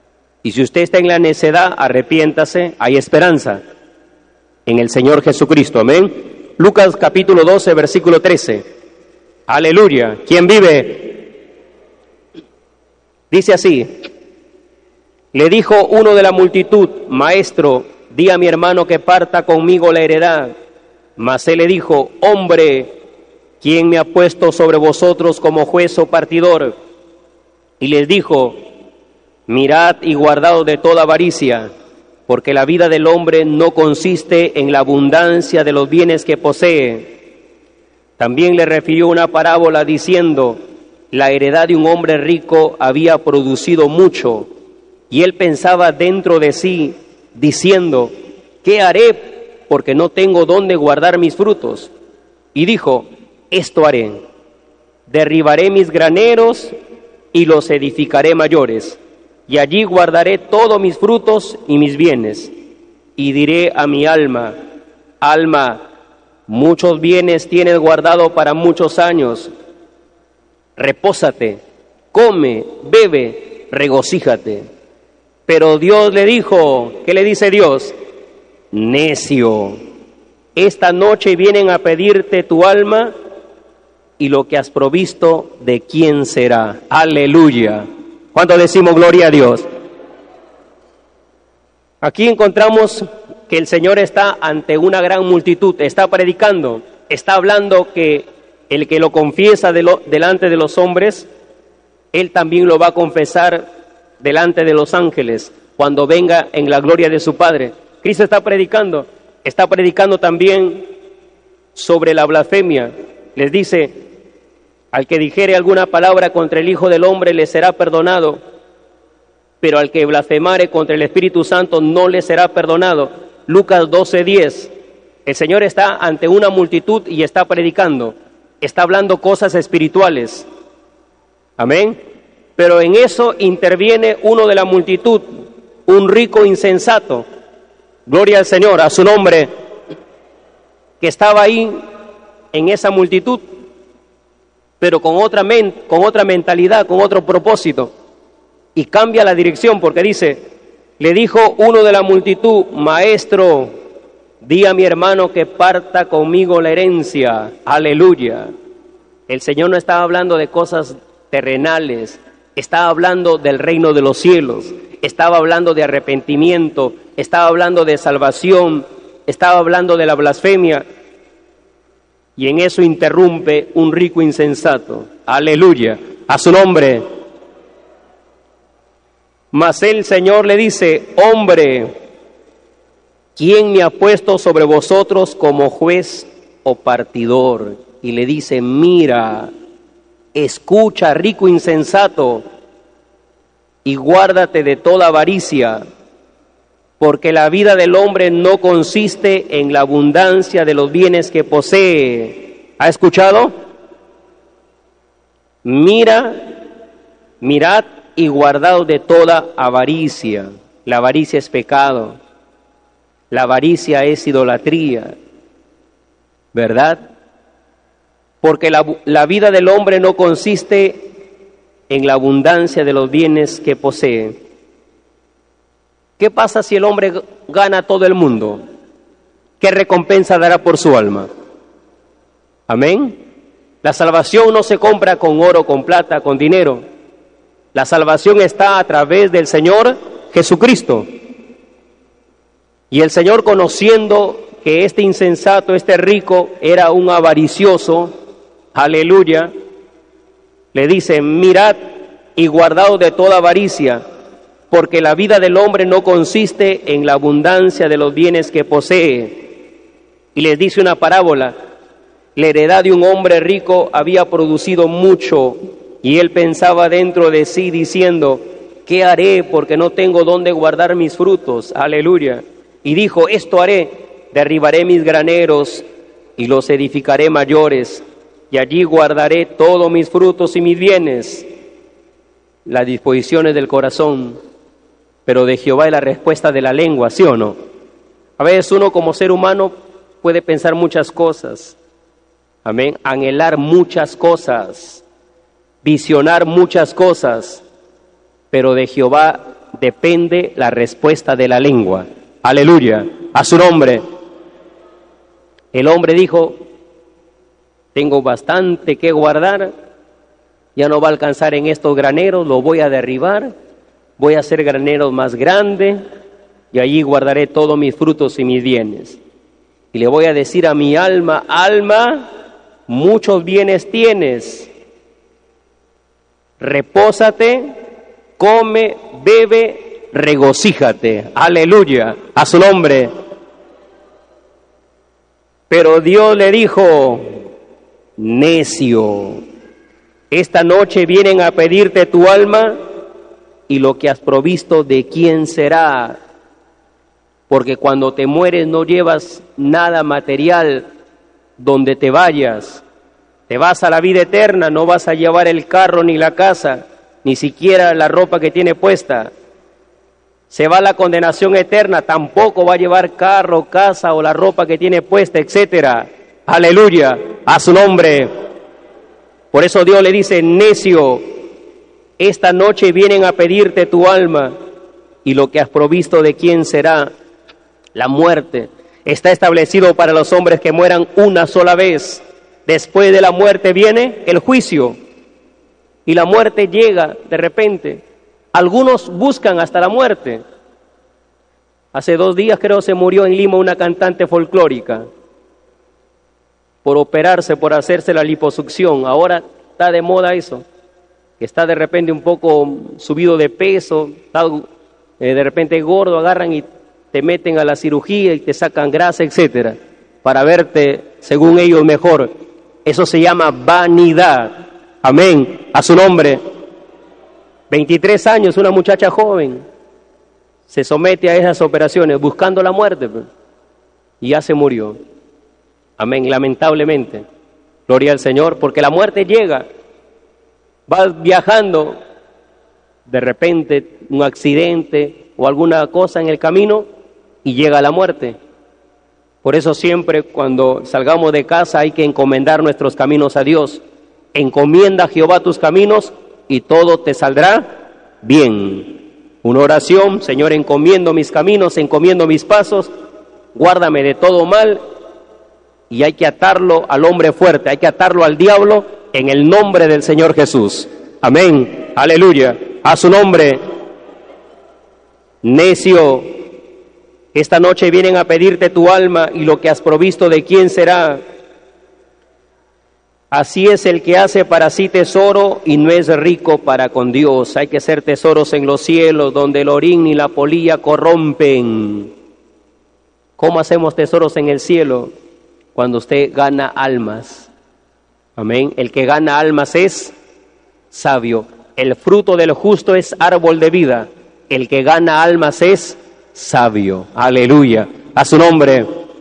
Y si usted está en la necedad, arrepiéntase, hay esperanza en el Señor Jesucristo, amén. Lucas capítulo 12, versículo 13. Aleluya. ¿Quién vive? Dice así: le dijo uno de la multitud: Maestro, di a mi hermano que parta conmigo la heredad. Mas él le dijo: Hombre, ¿quién me ha puesto sobre vosotros como juez o partidor? Y les dijo: Mirad y guardaos de toda avaricia, porque la vida del hombre no consiste en la abundancia de los bienes que posee. También le refirió una parábola diciendo: la heredad de un hombre rico había producido mucho, y él pensaba dentro de sí, diciendo: ¿qué haré? Porque no tengo dónde guardar mis frutos. Y dijo: esto haré, derribaré mis graneros y los edificaré mayores, y allí guardaré todos mis frutos y mis bienes. Y diré a mi alma: alma, muchos bienes tienes guardado para muchos años. Repósate, come, bebe, regocíjate. Pero Dios le dijo, ¿qué le dice Dios? Necio, esta noche vienen a pedirte tu alma, y lo que has provisto, ¿de quién será? Aleluya. ¿Cuánto decimos gloria a Dios? Aquí encontramos que el Señor está ante una gran multitud, está predicando, está hablando que el que lo confiesa delante de los hombres, Él también lo va a confesar delante de los ángeles, cuando venga en la gloria de su Padre. Cristo está predicando también sobre la blasfemia. Les dice: al que dijere alguna palabra contra el Hijo del Hombre le será perdonado, pero al que blasfemare contra el Espíritu Santo no le será perdonado. Lucas 12:10. El Señor está ante una multitud y está predicando, está hablando cosas espirituales. Amén. Pero en eso interviene uno de la multitud, un rico insensato. Gloria al Señor, a su nombre, que estaba ahí en esa multitud, pero con otra mentalidad, con otro propósito, y cambia la dirección, porque dice: le dijo uno de la multitud: Maestro, di a mi hermano que parta conmigo la herencia. Aleluya. El Señor no estaba hablando de cosas terrenales, estaba hablando del reino de los cielos, estaba hablando de arrepentimiento, estaba hablando de salvación, estaba hablando de la blasfemia. Y en eso interrumpe un rico insensato. Aleluya, a su nombre. Mas el Señor le dice: hombre, ¿quién me ha puesto sobre vosotros como juez o partidor? Y le dice: mira, escucha, rico insensato, y guárdate de toda avaricia, porque la vida del hombre no consiste en la abundancia de los bienes que posee. ¿Ha escuchado? Mirad y guardaos de toda avaricia. La avaricia es pecado. La avaricia es idolatría, ¿verdad? Porque la vida del hombre no consiste en la abundancia de los bienes que posee. ¿Qué pasa si el hombre gana todo el mundo? ¿Qué recompensa dará por su alma? Amén. La salvación no se compra con oro, con plata, con dinero. La salvación está a través del Señor Jesucristo. Y el Señor, conociendo que este insensato, este rico, era un avaricioso, aleluya, le dice: mirad y guardaos de toda avaricia, porque la vida del hombre no consiste en la abundancia de los bienes que posee. Y les dice una parábola: la heredad de un hombre rico había producido mucho, y él pensaba dentro de sí diciendo: ¿qué haré? Porque no tengo dónde guardar mis frutos. Aleluya. Y dijo: esto haré, derribaré mis graneros y los edificaré mayores, y allí guardaré todos mis frutos y mis bienes. Las disposiciones del corazón, pero de Jehová es la respuesta de la lengua, ¿sí o no? A veces uno como ser humano puede pensar muchas cosas, amén, anhelar muchas cosas, visionar muchas cosas, pero de Jehová depende la respuesta de la lengua. Aleluya, a su nombre. El hombre dijo, tengo bastante que guardar, ya no va a alcanzar en estos graneros, lo voy a derribar, voy a hacer graneros más grandes y allí guardaré todos mis frutos y mis bienes. Y le voy a decir a mi alma, alma, muchos bienes tienes, repósate, come, bebe, regocíjate. Aleluya, a su nombre. Pero Dios le dijo, necio, esta noche vienen a pedirte tu alma y lo que has provisto, ¿de quién será? Porque cuando te mueres no llevas nada material donde te vayas. Te vas a la vida eterna, no vas a llevar el carro ni la casa, ni siquiera la ropa que tiene puesta. Se va a la condenación eterna, tampoco va a llevar carro, casa o la ropa que tiene puesta, etcétera. Aleluya, a su nombre. Por eso Dios le dice, necio, esta noche vienen a pedirte tu alma y lo que has provisto, ¿de quién será? La muerte está establecido para los hombres que mueran una sola vez. Después de la muerte viene el juicio y la muerte llega de repente. Algunos buscan hasta la muerte. Hace 2 días creo se murió en Lima una cantante folclórica por operarse, por hacerse la liposucción. Ahora está de moda eso, que está de repente un poco subido de peso, está de repente gordo, agarran y te meten a la cirugía y te sacan grasa, etcétera, para verte según ellos mejor. Eso se llama vanidad. Amén, a su nombre. 23 años, una muchacha joven, se somete a esas operaciones buscando la muerte, y ya se murió. Amén, lamentablemente. Gloria al Señor, porque la muerte llega. Vas viajando, de repente un accidente o alguna cosa en el camino y llega la muerte. Por eso siempre cuando salgamos de casa hay que encomendar nuestros caminos a Dios. Encomienda a Jehová tus caminos y todo te saldrá bien. Una oración, Señor, encomiendo mis caminos, encomiendo mis pasos, guárdame de todo mal, y hay que atarlo al hombre fuerte, hay que atarlo al diablo en el nombre del Señor Jesús. Amén, aleluya, a su nombre. Necio, esta noche vienen a pedirte tu alma y lo que has provisto, ¿de quién será? Así es el que hace para sí tesoro y no es rico para con Dios. Hay que hacer tesoros en los cielos, donde el orín y la polilla corrompen. ¿Cómo hacemos tesoros en el cielo? Cuando usted gana almas. Amén. El que gana almas es sabio. El fruto del justo es árbol de vida. El que gana almas es sabio. Aleluya. A su nombre.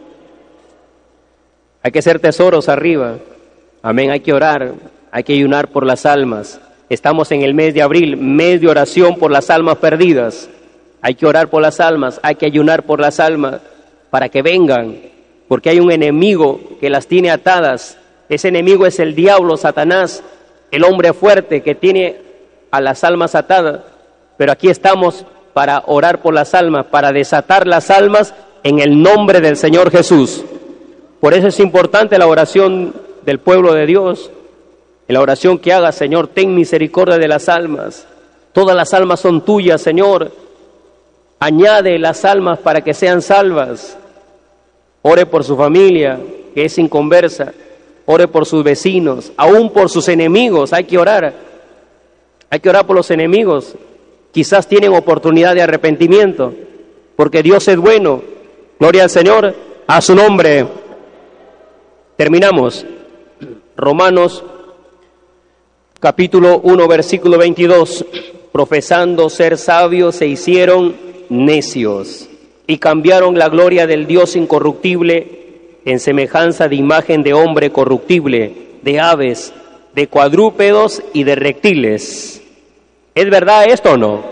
Hay que hacer tesoros arriba. Amén, hay que orar, hay que ayunar por las almas. Estamos en el mes de abril, mes de oración por las almas perdidas. Hay que orar por las almas, hay que ayunar por las almas para que vengan, porque hay un enemigo que las tiene atadas. Ese enemigo es el diablo, Satanás, el hombre fuerte que tiene a las almas atadas. Pero aquí estamos para orar por las almas, para desatar las almas en el nombre del Señor Jesús. Por eso es importante la oración del pueblo de Dios, en la oración que haga, Señor, ten misericordia de las almas. Todas las almas son tuyas, Señor. Añade las almas para que sean salvas. Ore por su familia, que es inconversa. Ore por sus vecinos, aún por sus enemigos. Hay que orar. Hay que orar por los enemigos. Quizás tienen oportunidad de arrepentimiento, porque Dios es bueno. Gloria al Señor, a su nombre. Terminamos. Romanos capítulo 1, versículo 22. Profesando ser sabios, se hicieron necios y cambiaron la gloria del Dios incorruptible en semejanza de imagen de hombre corruptible, de aves, de cuadrúpedos y de reptiles. ¿Es verdad esto o no?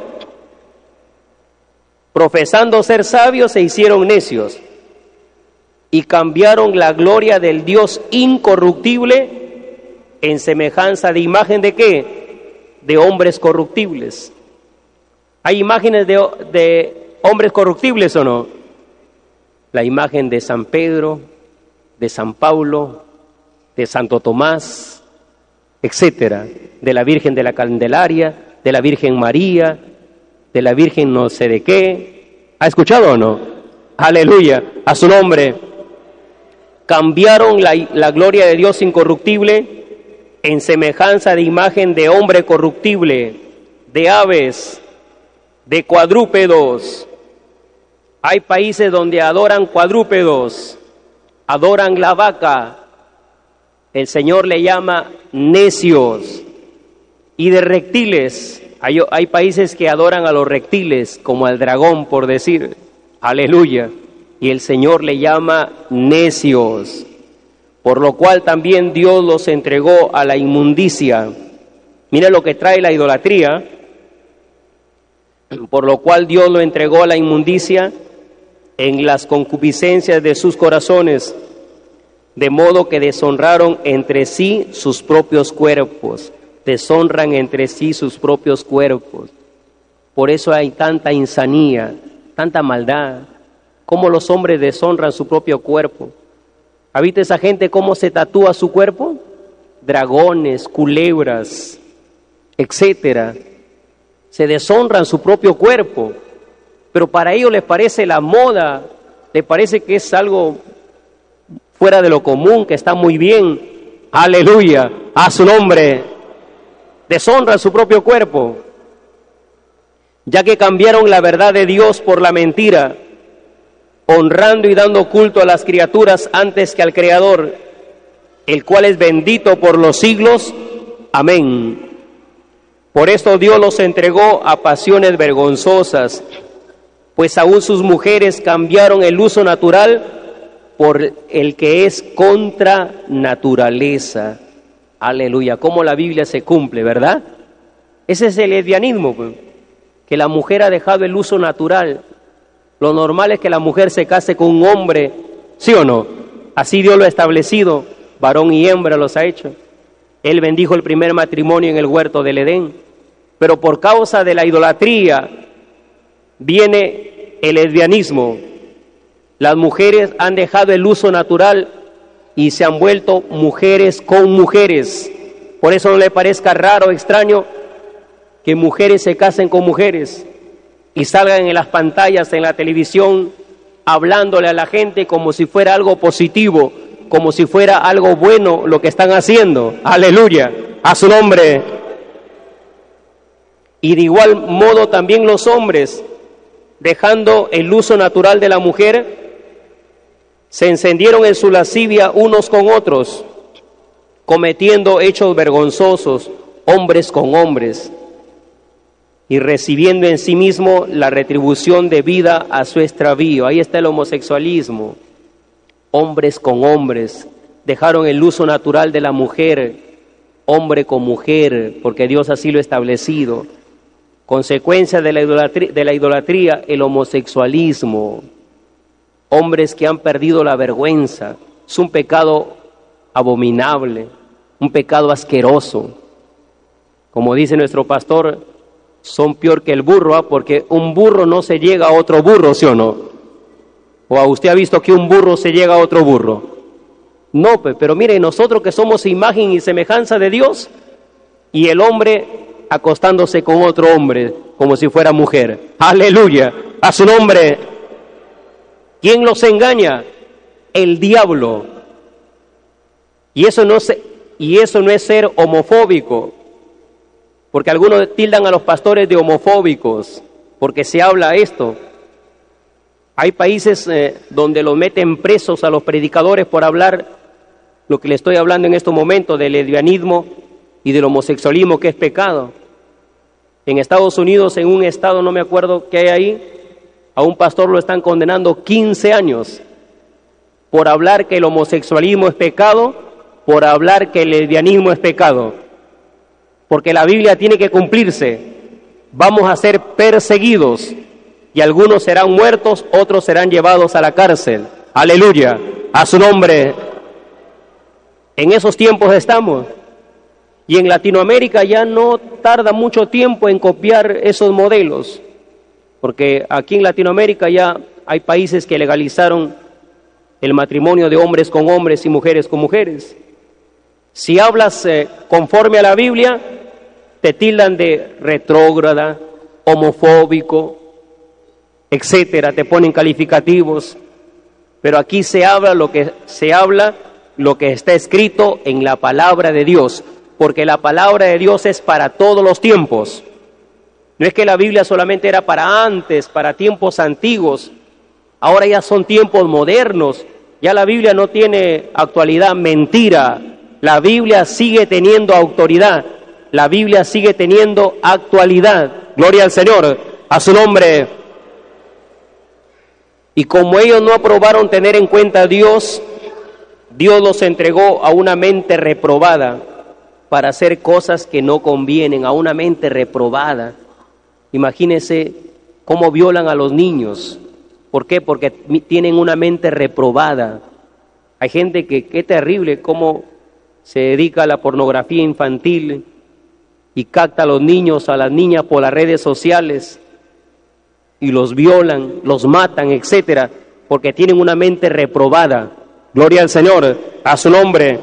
Profesando ser sabios, se hicieron necios y cambiaron la gloria del Dios incorruptible en semejanza de imagen de ¿qué? De hombres corruptibles. ¿Hay imágenes de hombres corruptibles o no? La imagen de San Pedro, de San Pablo, de Santo Tomás, etcétera, de la Virgen de la Candelaria, de la Virgen María, de la Virgen no sé de qué. ¿Ha escuchado o no? Aleluya, a su nombre. Cambiaron la gloria de Dios incorruptible en semejanza de imagen de hombre corruptible, de aves, de cuadrúpedos. Hay países donde adoran cuadrúpedos, adoran la vaca. El Señor le llama necios. Y de reptiles, hay países que adoran a los reptiles, como al dragón, por decir. Aleluya. Y el Señor le llama necios. Por lo cual también Dios los entregó a la inmundicia. Mira lo que trae la idolatría. Por lo cual Dios lo entregó a la inmundicia en las concupiscencias de sus corazones, de modo que deshonraron entre sí sus propios cuerpos. Deshonran entre sí sus propios cuerpos. Por eso hay tanta insanía, tanta maldad. Cómo los hombres deshonran su propio cuerpo. ¿Ha visto esa gente cómo se tatúa su cuerpo? Dragones, culebras, etcétera. Se deshonran su propio cuerpo, pero para ellos les parece la moda, les parece que es algo fuera de lo común, que está muy bien. Aleluya, a su nombre. Deshonran su propio cuerpo, ya que cambiaron la verdad de Dios por la mentira, honrando y dando culto a las criaturas antes que al Creador, el cual es bendito por los siglos. Amén. Por esto Dios los entregó a pasiones vergonzosas, pues aún sus mujeres cambiaron el uso natural por el que es contra naturaleza. Aleluya, cómo la Biblia se cumple, ¿verdad? Ese es el lesbianismo, que la mujer ha dejado el uso natural. Lo normal es que la mujer se case con un hombre, ¿sí o no? Así Dios lo ha establecido, varón y hembra los ha hecho. Él bendijo el primer matrimonio en el huerto del Edén. Pero por causa de la idolatría viene el lesbianismo. Las mujeres han dejado el uso natural y se han vuelto mujeres con mujeres. Por eso no le parezca raro o extraño que mujeres se casen con mujeres y salgan en las pantallas, en la televisión, hablándole a la gente como si fuera algo positivo, como si fuera algo bueno lo que están haciendo. Aleluya, a su nombre. Y de igual modo también los hombres, dejando el uso natural de la mujer, se encendieron en su lascivia unos con otros, cometiendo hechos vergonzosos, hombres con hombres, y recibiendo en sí mismo la retribución debida a su extravío. Ahí está el homosexualismo. Hombres con hombres, dejaron el uso natural de la mujer, hombre con mujer, porque Dios así lo ha establecido. Consecuencia de la idolatría, el homosexualismo. Hombres que han perdido la vergüenza. Es un pecado abominable, un pecado asqueroso. Como dice nuestro pastor, son peor que el burro, porque un burro no se llega a otro burro, ¿sí o no? ¿O a usted ha visto que un burro se llega a otro burro? No, pero mire, nosotros que somos imagen y semejanza de Dios, y el hombre acostándose con otro hombre, como si fuera mujer. Aleluya, a su nombre. ¿Quién los engaña? El diablo. Y eso no es ser homofóbico, porque algunos tildan a los pastores de homofóbicos, porque se habla esto. Hay países donde los meten presos a los predicadores por hablar lo que le estoy hablando en estos momentos, del lesbianismo y del homosexualismo, que es pecado. En Estados Unidos, en un estado, no me acuerdo qué hay ahí, a un pastor lo están condenando 15 años por hablar que el homosexualismo es pecado, por hablar que el lesbianismo es pecado. Porque la Biblia tiene que cumplirse. Vamos a ser perseguidos y algunos serán muertos, otros serán llevados a la cárcel. Aleluya, a su nombre. En esos tiempos estamos. Y en Latinoamérica ya no tarda mucho tiempo en copiar esos modelos. porque aquí en Latinoamérica ya hay países que legalizaron el matrimonio de hombres con hombres y mujeres con mujeres. Si hablas conforme a la Biblia, te tildan de retrógrada, homofóbico, etcétera, te ponen calificativos. Pero aquí se habla lo que está escrito en la palabra de Dios, porque la palabra de Dios es para todos los tiempos. No es que la Biblia solamente era para antes, para tiempos antiguos. Ahora ya son tiempos modernos. Ya la Biblia no tiene actualidad, mentira. La Biblia sigue teniendo autoridad. La Biblia sigue teniendo actualidad. Gloria al Señor, a su nombre. Y como ellos no aprobaron tener en cuenta a Dios, Dios los entregó a una mente reprobada para hacer cosas que no convienen, a una mente reprobada. Imagínense cómo violan a los niños. ¿Por qué? Porque tienen una mente reprobada. Hay gente que, qué terrible, cómo se dedica a la pornografía infantil y capta a los niños, a las niñas por las redes sociales y los violan, los matan, etcétera, porque tienen una mente reprobada. Gloria al Señor, a su nombre.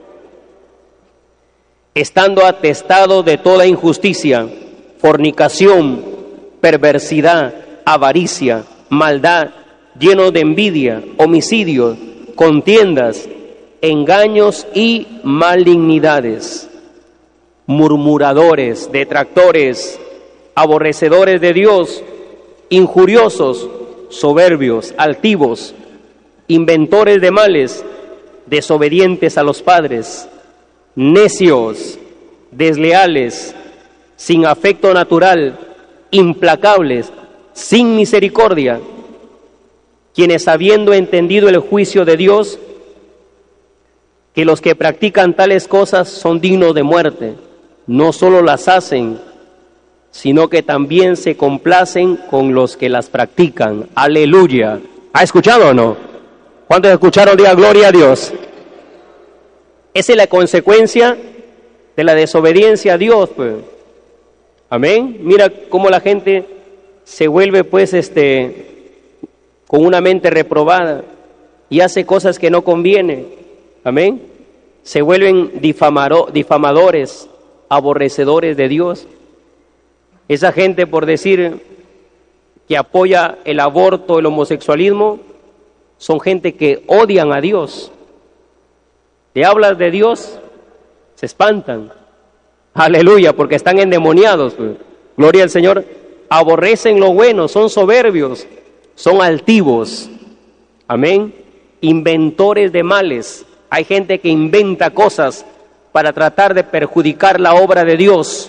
Estando atestado de toda injusticia, fornicación, perversidad, avaricia, maldad, lleno de envidia, homicidios, contiendas, engaños y malignidades, murmuradores, detractores, aborrecedores de Dios, injuriosos, soberbios, altivos, inventores de males, desobedientes a los padres, necios, desleales, sin afecto natural, implacables, sin misericordia, quienes habiendo entendido el juicio de Dios, que los que practican tales cosas son dignos de muerte, no solo las hacen, sino que también se complacen con los que las practican. Aleluya. ¿Ha escuchado o no? ¿Cuántos escucharon? Diga gloria a Dios. Esa es la consecuencia de la desobediencia a Dios, pues. Amén. Mira cómo la gente se vuelve, pues, con una mente reprobada y hace cosas que no convienen. Amén. Se vuelven difamadores, aborrecedores de Dios. Esa gente, por decir que apoya el aborto, el homosexualismo, son gente que odian a Dios. Le hablas de Dios, se espantan. Aleluya, porque están endemoniados. Gloria al Señor. Aborrecen lo bueno, son soberbios, son altivos. Amén. Inventores de males. Hay gente que inventa cosas para tratar de perjudicar la obra de Dios.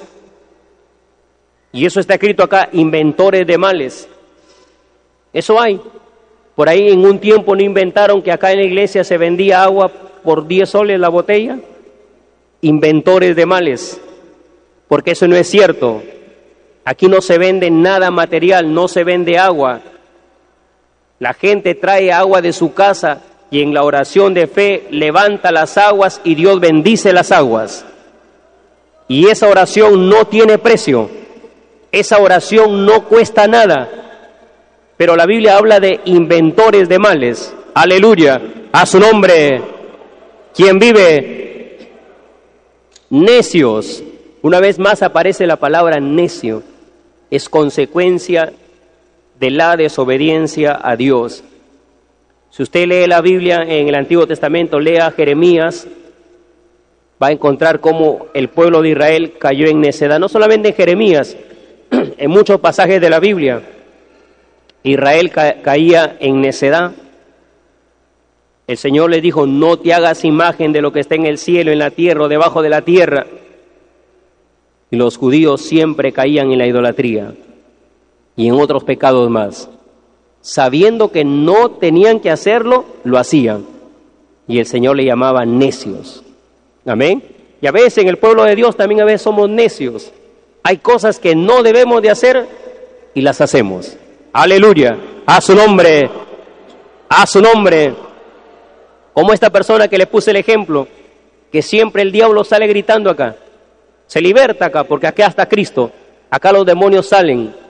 Y eso está escrito acá, inventores de males. Eso hay. Por ahí en un tiempo no inventaron que acá en la iglesia se vendía agua por 10 soles la botella. Inventores de males. Porque eso no es cierto. Aquí no se vende nada material, no se vende agua. La gente trae agua de su casa y en la oración de fe levanta las aguas y Dios bendice las aguas. Y esa oración no tiene precio. Esa oración no cuesta nada. Pero la Biblia habla de inventores de males. Aleluya. A su nombre. ¿Quién vive? Necios. Una vez más aparece la palabra necio. Es consecuencia de la desobediencia a Dios. Si usted lee la Biblia en el Antiguo Testamento, lea Jeremías, va a encontrar cómo el pueblo de Israel cayó en necedad. No solamente en Jeremías, en muchos pasajes de la Biblia, Israel caía en necedad. El Señor le dijo, no te hagas imagen de lo que está en el cielo, en la tierra o debajo de la tierra. Y los judíos siempre caían en la idolatría y en otros pecados más. Sabiendo que no tenían que hacerlo, lo hacían. Y el Señor le llamaba necios. Amén. Y a veces en el pueblo de Dios también a veces somos necios. Hay cosas que no debemos de hacer y las hacemos. Aleluya. A su nombre. A su nombre. Como esta persona que le puse el ejemplo, que siempre el diablo sale gritando acá. Se liberta acá, porque acá está Cristo. Acá los demonios salen.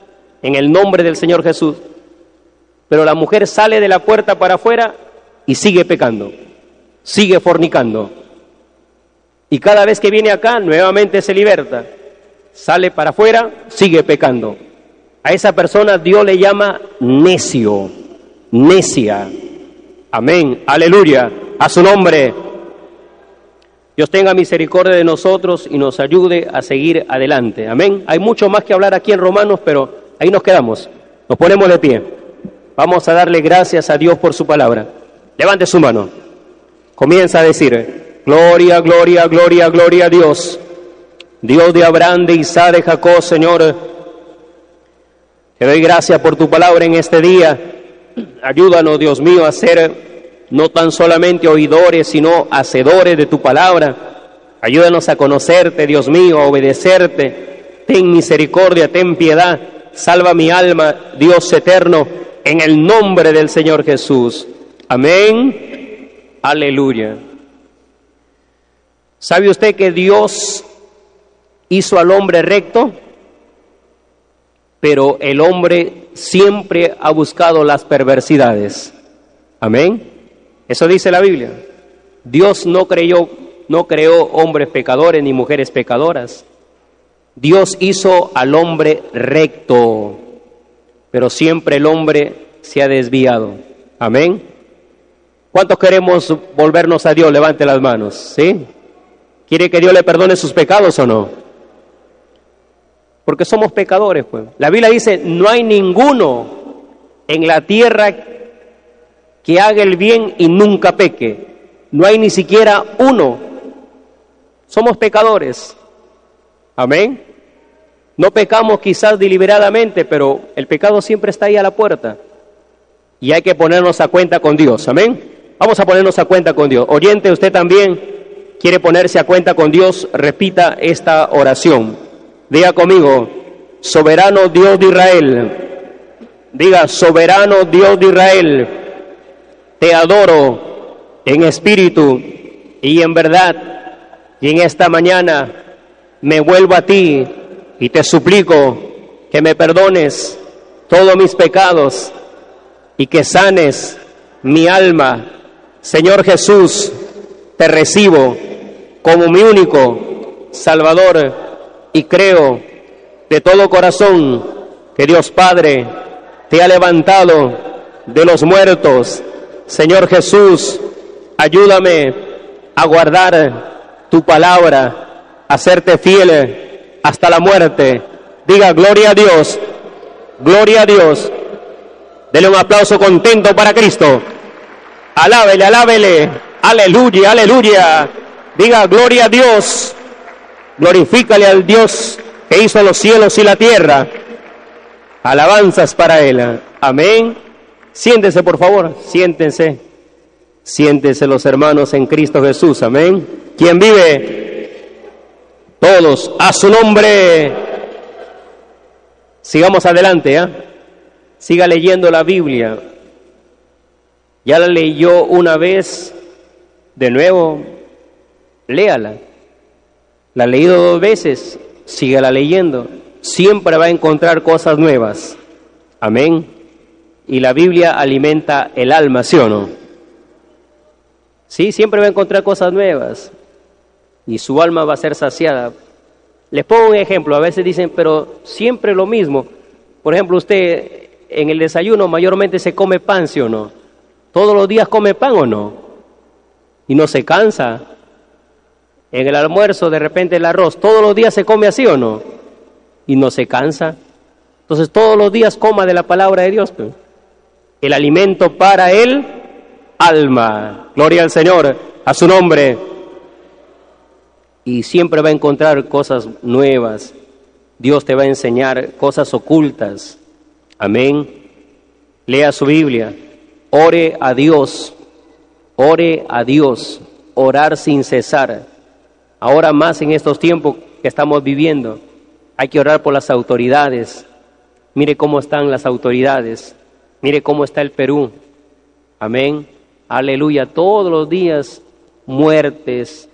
en el nombre del Señor Jesús. Pero la mujer sale de la puerta para afuera y sigue pecando, sigue fornicando. Y cada vez que viene acá, nuevamente se liberta. Sale para afuera, sigue pecando. A esa persona Dios le llama necio, necia. Amén, aleluya, a su nombre. Dios tenga misericordia de nosotros y nos ayude a seguir adelante. Amén. Hay mucho más que hablar aquí en Romanos, pero ahí nos quedamos. Nos ponemos de pie. Vamos a darle gracias a Dios por su palabra. Levante su mano. Comienza a decir: gloria, gloria, gloria, gloria a Dios. Dios de Abraham, de Isaac, de Jacob, Señor. Te doy gracias por tu palabra en este día. Ayúdanos, Dios mío, a ser no tan solamente oidores, sino hacedores de tu palabra. Ayúdanos a conocerte, Dios mío, a obedecerte. Ten misericordia, ten piedad. Salva mi alma, Dios eterno, en el nombre del Señor Jesús. Amén. Aleluya. ¿Sabe usted que Dios hizo al hombre recto? Pero el hombre siempre ha buscado las perversidades. Amén. Eso dice la Biblia. Dios no creó hombres pecadores ni mujeres pecadoras. Dios hizo al hombre recto, pero siempre el hombre se ha desviado. Amén. ¿Cuántos queremos volvernos a Dios? Levante las manos, ¿sí? ¿Quiere que Dios le perdone sus pecados o no? Porque somos pecadores, pues. La Biblia dice: no hay ninguno en la tierra que haga el bien y nunca peque. No hay ni siquiera uno. Somos pecadores. Amén. No pecamos quizás deliberadamente, pero el pecado siempre está ahí a la puerta. Y hay que ponernos a cuenta con Dios. Amén. Vamos a ponernos a cuenta con Dios. Oriente, usted también quiere ponerse a cuenta con Dios. Repita esta oración. Diga conmigo: soberano Dios de Israel. Diga: soberano Dios de Israel. Te adoro en espíritu y en verdad, y en esta mañana me vuelvo a ti y te suplico que me perdones todos mis pecados y que sanes mi alma. Señor Jesús, te recibo como mi único Salvador y creo de todo corazón que Dios Padre te ha levantado de los muertos. Señor Jesús, ayúdame a guardar tu palabra, a serte fiel hasta la muerte. Diga: gloria a Dios, gloria a Dios. Dele un aplauso contento para Cristo. Alábele, alábele, aleluya, aleluya. Diga: gloria a Dios. Glorifícale al Dios que hizo los cielos y la tierra. Alabanzas para Él. Amén. Siéntense, por favor, siéntense. Siéntense los hermanos en Cristo Jesús. Amén. ¿Quién vive? Todos a su nombre. Sigamos adelante, ¿eh? Siga leyendo la Biblia. Ya la leyó una vez, de nuevo, léala. La ha leído 2 veces, sígala leyendo. Siempre va a encontrar cosas nuevas. Amén. Y la Biblia alimenta el alma, ¿sí o no? Sí, siempre va a encontrar cosas nuevas. Y su alma va a ser saciada. Les pongo un ejemplo. A veces dicen, pero siempre lo mismo. Por ejemplo, usted en el desayuno mayormente se come pan, ¿sí o no? ¿Todos los días come pan o no? Y no se cansa. En el almuerzo, de repente el arroz, ¿todos los días se come así o no? Y no se cansa. Entonces todos los días coma de la palabra de Dios, pues. El alimento para el alma. Gloria al Señor, a su nombre. Y siempre va a encontrar cosas nuevas. Dios te va a enseñar cosas ocultas. Amén. Lea su Biblia. Ore a Dios. Ore a Dios. Orar sin cesar. Ahora más en estos tiempos que estamos viviendo. Hay que orar por las autoridades. Mire cómo están las autoridades. Mire cómo está el Perú. Amén. Aleluya. Todos los días muertes,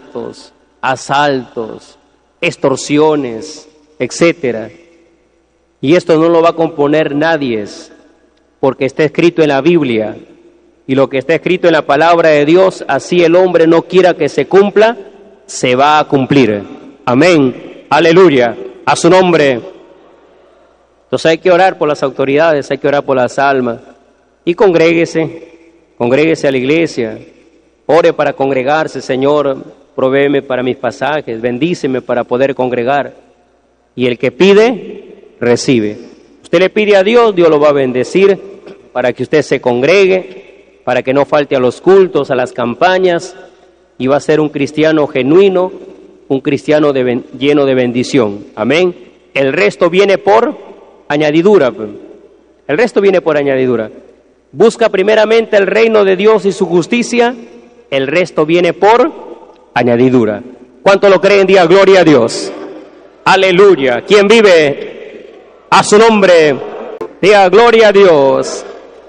asesinatos, asaltos, extorsiones, etcétera. Y esto no lo va a componer nadie, porque está escrito en la Biblia. Y lo que está escrito en la palabra de Dios, así el hombre no quiera que se cumpla, se va a cumplir. Amén. Aleluya. A su nombre. Entonces hay que orar por las autoridades, hay que orar por las almas. Y congréguese a la iglesia. Ore para congregarse, Señor, provéeme para mis pasajes, bendíceme para poder congregar. Y el que pide, recibe. Usted le pide a Dios, Dios lo va a bendecir para que usted se congregue, para que no falte a los cultos, a las campañas, y va a ser un cristiano genuino, un cristiano lleno de bendición. Amén. El resto viene por añadidura. El resto viene por añadidura. Busca primeramente el reino de Dios y su justicia, el resto viene por añadidura. ¿Cuánto lo creen? Diga gloria a Dios. Aleluya. ¿Quién vive? A su nombre. Diga gloria a Dios.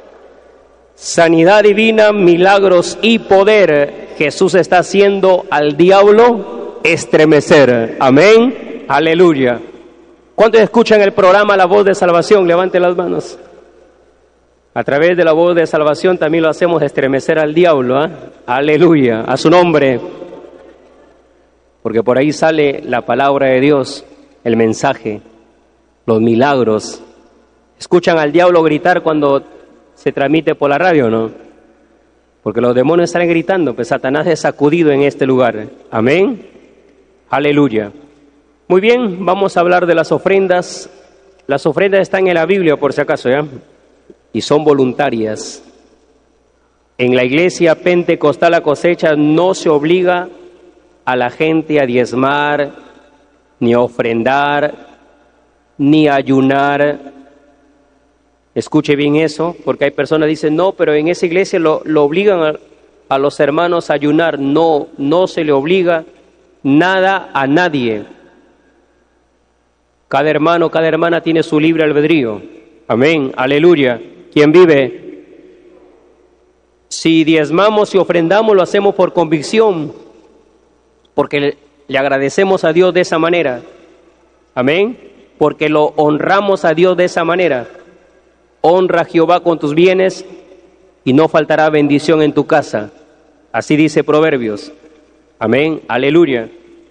Sanidad divina, milagros y poder. Jesús está haciendo al diablo estremecer. Amén. Aleluya. ¿Cuántos escuchan el programa La Voz de Salvación? Levanten las manos. A través de La Voz de Salvación también lo hacemos estremecer al diablo. Aleluya. A su nombre. Porque por ahí sale la palabra de Dios, el mensaje, los milagros. ¿Escuchan al diablo gritar cuando se transmite por la radio, no? Porque los demonios están gritando, pues Satanás es sacudido en este lugar. Amén. Aleluya. Muy bien, vamos a hablar de las ofrendas. Las ofrendas están en la Biblia, por si acaso, ¿ya? Y son voluntarias. En la iglesia pentecostal La Cosecha no se obliga a la gente a diezmar, ni a ofrendar, ni a ayunar. Escuche bien eso, porque hay personas que dicen, no, pero en esa iglesia lo obligan a los hermanos a ayunar. No, no se le obliga nada a nadie. Cada hermano, cada hermana tiene su libre albedrío. Amén, aleluya. ¿Quién vive? Si diezmamos y ofrendamos, lo hacemos por convicción, porque le agradecemos a Dios de esa manera. Amén. Porque lo honramos a Dios de esa manera. Honra a Jehová con tus bienes y no faltará bendición en tu casa. Así dice Proverbios. Amén. Aleluya.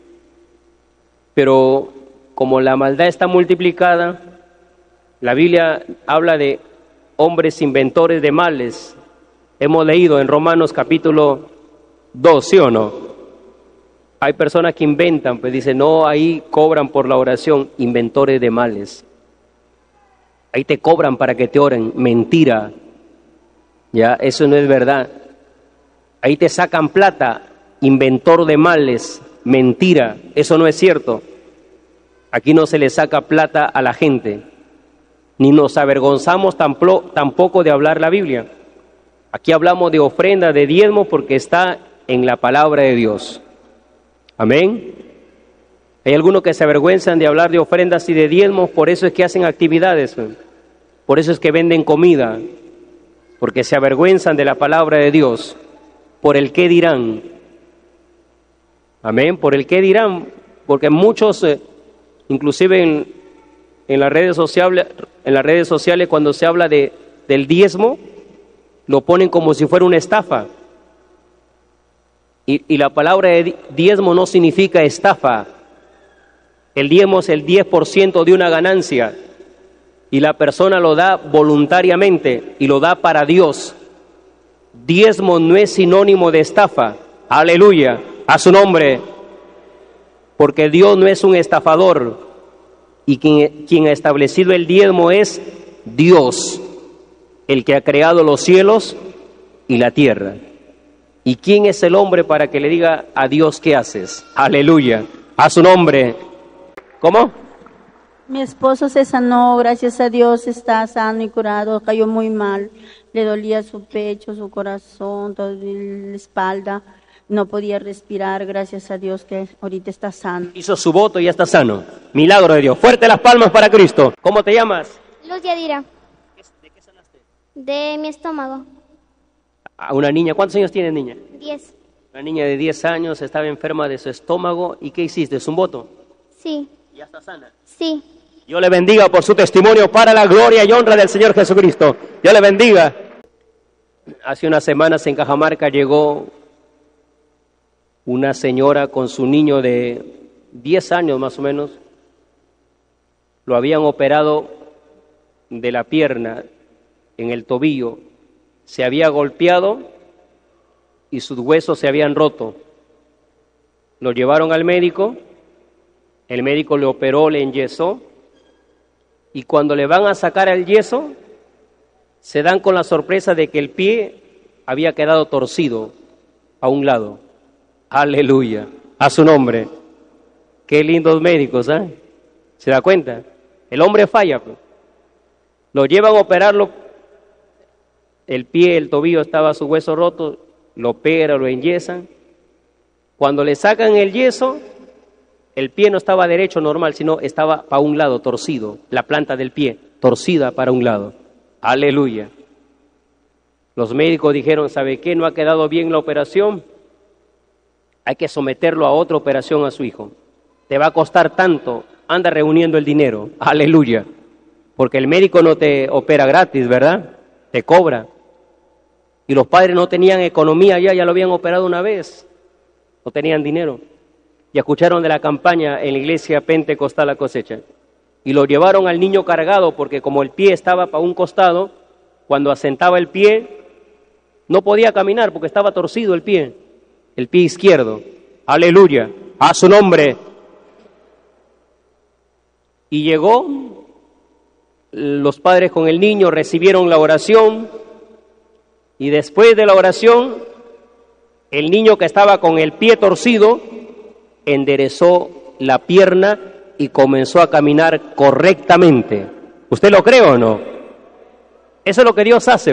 Pero como la maldad está multiplicada, la Biblia habla de hombres inventores de males. Hemos leído en Romanos capítulo 2, ¿sí o no? Hay personas que inventan, pues dicen, no, ahí cobran por la oración, inventores de males. Ahí te cobran para que te oren. Mentira. Ya, eso no es verdad. Ahí te sacan plata, inventor de males. Mentira, eso no es cierto. Aquí no se le saca plata a la gente. Ni nos avergonzamos tampoco de hablar la Biblia. Aquí hablamos de ofrenda, de diezmo, porque está en la palabra de Dios. Amén. Hay algunos que se avergüenzan de hablar de ofrendas y de diezmos, por eso es que hacen actividades, por eso es que venden comida, porque se avergüenzan de la palabra de Dios, por el qué dirán. Amén, por el qué dirán, porque muchos, inclusive en las redes sociales, cuando se habla del diezmo, lo ponen como si fuera una estafa. Y la palabra de diezmo no significa estafa. El diezmo es el 10% de una ganancia y la persona lo da voluntariamente y lo da para Dios. Diezmo no es sinónimo de estafa. Aleluya, a su nombre. Porque Dios no es un estafador y quien ha establecido el diezmo es Dios, el que ha creado los cielos y la tierra. ¿Y quién es el hombre para que le diga a Dios qué haces? Aleluya, a su nombre. ¿Cómo? Mi esposo se sanó, gracias a Dios está sano y curado, cayó muy mal, le dolía su pecho, su corazón, toda la espalda, no podía respirar, gracias a Dios que ahorita está sano. Hizo su voto y ya está sano. Milagro de Dios. Fuerte las palmas para Cristo. ¿Cómo te llamas? Luz Yadira. ¿De qué sanaste? De mi estómago. A una niña. ¿Cuántos años tiene niña? 10. Una niña de 10 años estaba enferma de su estómago. ¿Y qué hiciste? ¿Es un voto? Sí. ¿Ya está sana? Sí. Dios le bendiga por su testimonio para la gloria y honra del Señor Jesucristo. Dios le bendiga. Hace unas semanas en Cajamarca llegó una señora con su niño de 10 años más o menos. Lo habían operado de la pierna, en el tobillo. Se había golpeado y sus huesos se habían roto. Lo llevaron al médico, el médico le operó, le enyesó, y cuando le van a sacar el yeso, se dan con la sorpresa de que el pie había quedado torcido a un lado. Aleluya, a su nombre. Qué lindos médicos, ¿eh? ¿Se da cuenta? El hombre falla, pues. Lo llevan a operarlo, el pie, el tobillo estaba su hueso roto, lo operan, lo enyesan. Cuando le sacan el yeso, el pie no estaba derecho normal, sino estaba para un lado, torcido, la planta del pie, torcida para un lado. Aleluya. Los médicos dijeron, ¿sabe qué? No ha quedado bien la operación, hay que someterlo a otra operación a su hijo. Te va a costar tanto, anda reuniendo el dinero. Aleluya. Porque el médico no te opera gratis, ¿verdad? Te cobra. Y los padres no tenían economía ya lo habían operado una vez. No tenían dinero. Y escucharon de la campaña en la iglesia Pentecostal La Cosecha. Y lo llevaron al niño cargado porque como el pie estaba para un costado, cuando asentaba el pie, no podía caminar porque estaba torcido el pie izquierdo. Aleluya, a su nombre. Y llegó, los padres con el niño recibieron la oración, y después de la oración, el niño que estaba con el pie torcido, enderezó la pierna y comenzó a caminar correctamente. ¿Usted lo cree o no? Eso es lo que Dios hace.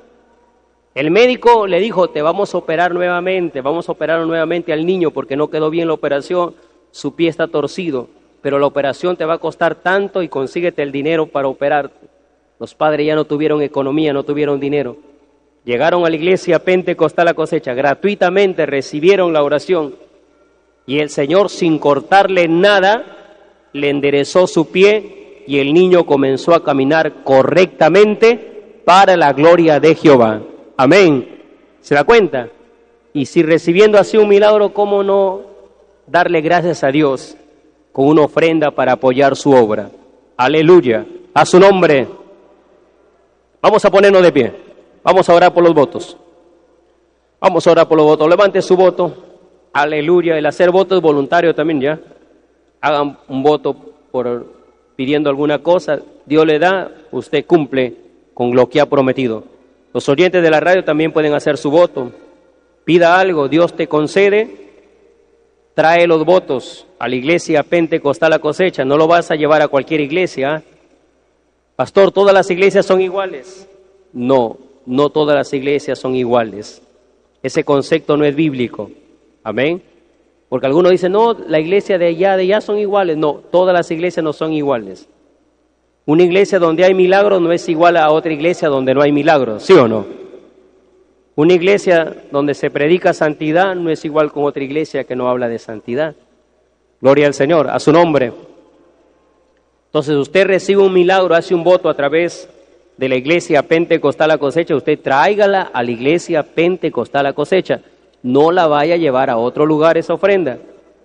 El médico le dijo, te vamos a operar nuevamente, vamos a operar nuevamente al niño porque no quedó bien la operación, su pie está torcido, pero la operación te va a costar tanto y consíguete el dinero para operar. Los padres ya no tuvieron economía, no tuvieron dinero. Llegaron a la iglesia Pentecostal La Cosecha, gratuitamente recibieron la oración y el Señor, sin cortarle nada, le enderezó su pie y el niño comenzó a caminar correctamente para la gloria de Jehová. Amén. ¿Se da cuenta? Y si recibiendo así un milagro, ¿cómo no darle gracias a Dios con una ofrenda para apoyar su obra? Aleluya. A su nombre. Vamos a ponernos de pie. Vamos a orar por los votos. Vamos a orar por los votos. Levante su voto. Aleluya. El hacer voto es voluntario también, ¿ya? Hagan un voto pidiendo alguna cosa. Dios le da, usted cumple con lo que ha prometido. Los oyentes de la radio también pueden hacer su voto. Pida algo, Dios te concede. Trae los votos a la iglesia Pentecostal La Cosecha. No lo vas a llevar a cualquier iglesia. Pastor, ¿todas las iglesias son iguales? No, no todas las iglesias son iguales. Ese concepto no es bíblico. Amén. Porque algunos dicen, no, la iglesia de allá son iguales. No, todas las iglesias no son iguales. Una iglesia donde hay milagros no es igual a otra iglesia donde no hay milagros, ¿sí o no? Una iglesia donde se predica santidad no es igual con otra iglesia que no habla de santidad. Gloria al Señor, a su nombre. Entonces usted recibe un milagro, hace un voto a través de la iglesia Pentecostal La Cosecha, usted tráigala a la iglesia Pentecostal La Cosecha. No la vaya a llevar a otro lugar esa ofrenda.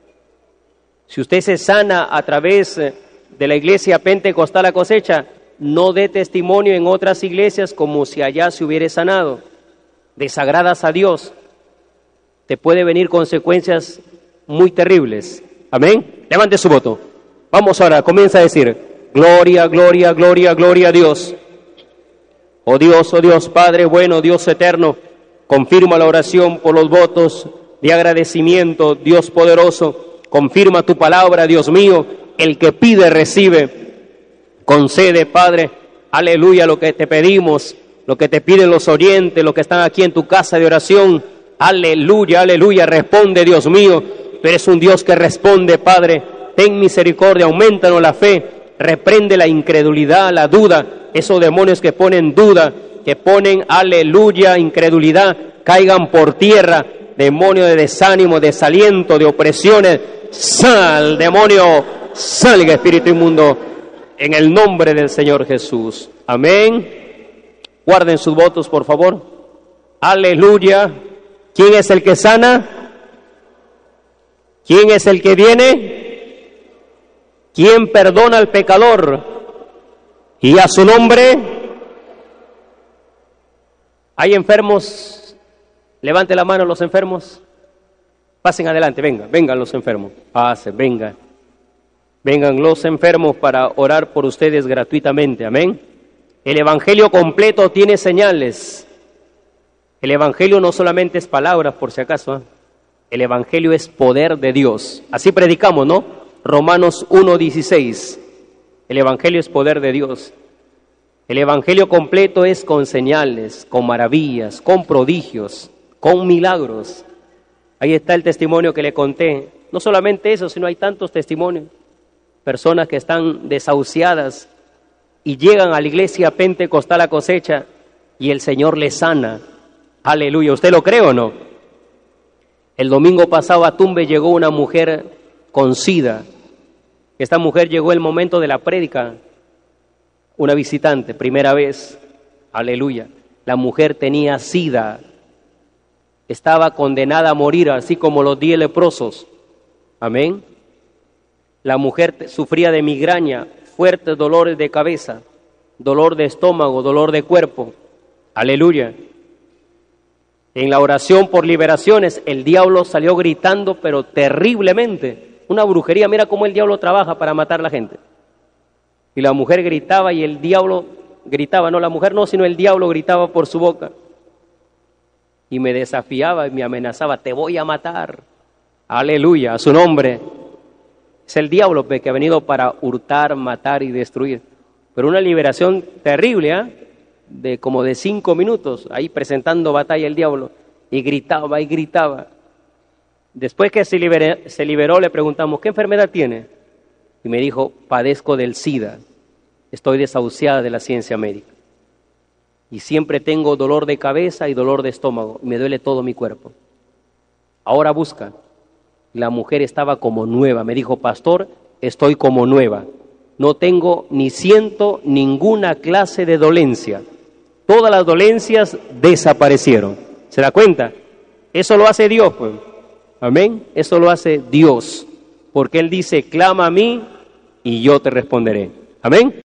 Si usted se sana a través de la iglesia Pentecostal La Cosecha, no dé testimonio en otras iglesias como si allá se hubiera sanado. Desagradas a Dios. Te puede venir consecuencias muy terribles. Amén. Levante su voto. Vamos ahora, comienza a decir, gloria, gloria, gloria, gloria a Dios. Oh Dios, Padre bueno, Dios eterno, confirma la oración por los votos de agradecimiento, Dios poderoso. Confirma tu palabra, Dios mío. El que pide, recibe. Concede, Padre, aleluya, lo que te pedimos, lo que te piden los oyentes, los que están aquí en tu casa de oración. Aleluya, aleluya, responde, Dios mío. Tú eres un Dios que responde, Padre. Ten misericordia, aumentanos la fe. Reprende la incredulidad, la duda. Esos demonios que ponen duda, que ponen, aleluya, incredulidad, caigan por tierra. Demonio de desánimo, desaliento, de opresiones. Sal, demonio. Salga, espíritu inmundo. en el nombre del Señor Jesús. Amén. Guarden sus votos, por favor. Aleluya. ¿Quién es el que sana? ¿Quién es el que viene? ¿Quién perdona al pecador? Y a su nombre. ¿Hay enfermos? Levante la mano los enfermos. Pasen adelante, vengan los enfermos. Vengan. Vengan los enfermos para orar por ustedes gratuitamente, amén. El Evangelio completo tiene señales. El Evangelio no solamente es palabras, por si acaso, ¿eh? El Evangelio es poder de Dios. Así predicamos, ¿no? Romanos 1:16. El Evangelio es poder de Dios. El Evangelio completo es con señales, con maravillas, con prodigios, con milagros. Ahí está el testimonio que le conté. No solamente eso, sino hay tantos testimonios. Personas que están desahuciadas y llegan a la iglesia pentecostal a cosecha y el Señor les sana. Aleluya. ¿Usted lo cree o no? El domingo pasado a Tumbe llegó una mujer con SIDA. Esta mujer llegó el momento de la prédica. Una visitante, primera vez. Aleluya. La mujer tenía SIDA. Estaba condenada a morir, así como los 10 leprosos. Amén. La mujer sufría de migraña, fuertes dolores de cabeza, dolor de estómago, dolor de cuerpo. Aleluya. En la oración por liberaciones, el diablo salió gritando, pero terriblemente. Una brujería, mira cómo el diablo trabaja para matar a la gente. Y la mujer gritaba y el diablo gritaba, no la mujer no, sino el diablo gritaba por su boca. Y me desafiaba y me amenazaba, te voy a matar. Aleluya, a su nombre. Es el diablo que ha venido para hurtar, matar y destruir. Pero una liberación terrible, ¿eh? Como de 5 minutos, ahí presentando batalla el diablo. Y gritaba y gritaba. Después que se liberó, le preguntamos, ¿qué enfermedad tiene? Y me dijo, padezco del SIDA. Estoy desahuciada de la ciencia médica. Y siempre tengo dolor de cabeza y dolor de estómago. Me duele todo mi cuerpo. Ahora busca. La mujer estaba como nueva. Me dijo, pastor, estoy como nueva. No tengo ni siento ninguna clase de dolencia. Todas las dolencias desaparecieron. ¿Se da cuenta? Eso lo hace Dios, pues. Amén. Eso lo hace Dios. Porque Él dice, clama a mí y yo te responderé. Amén.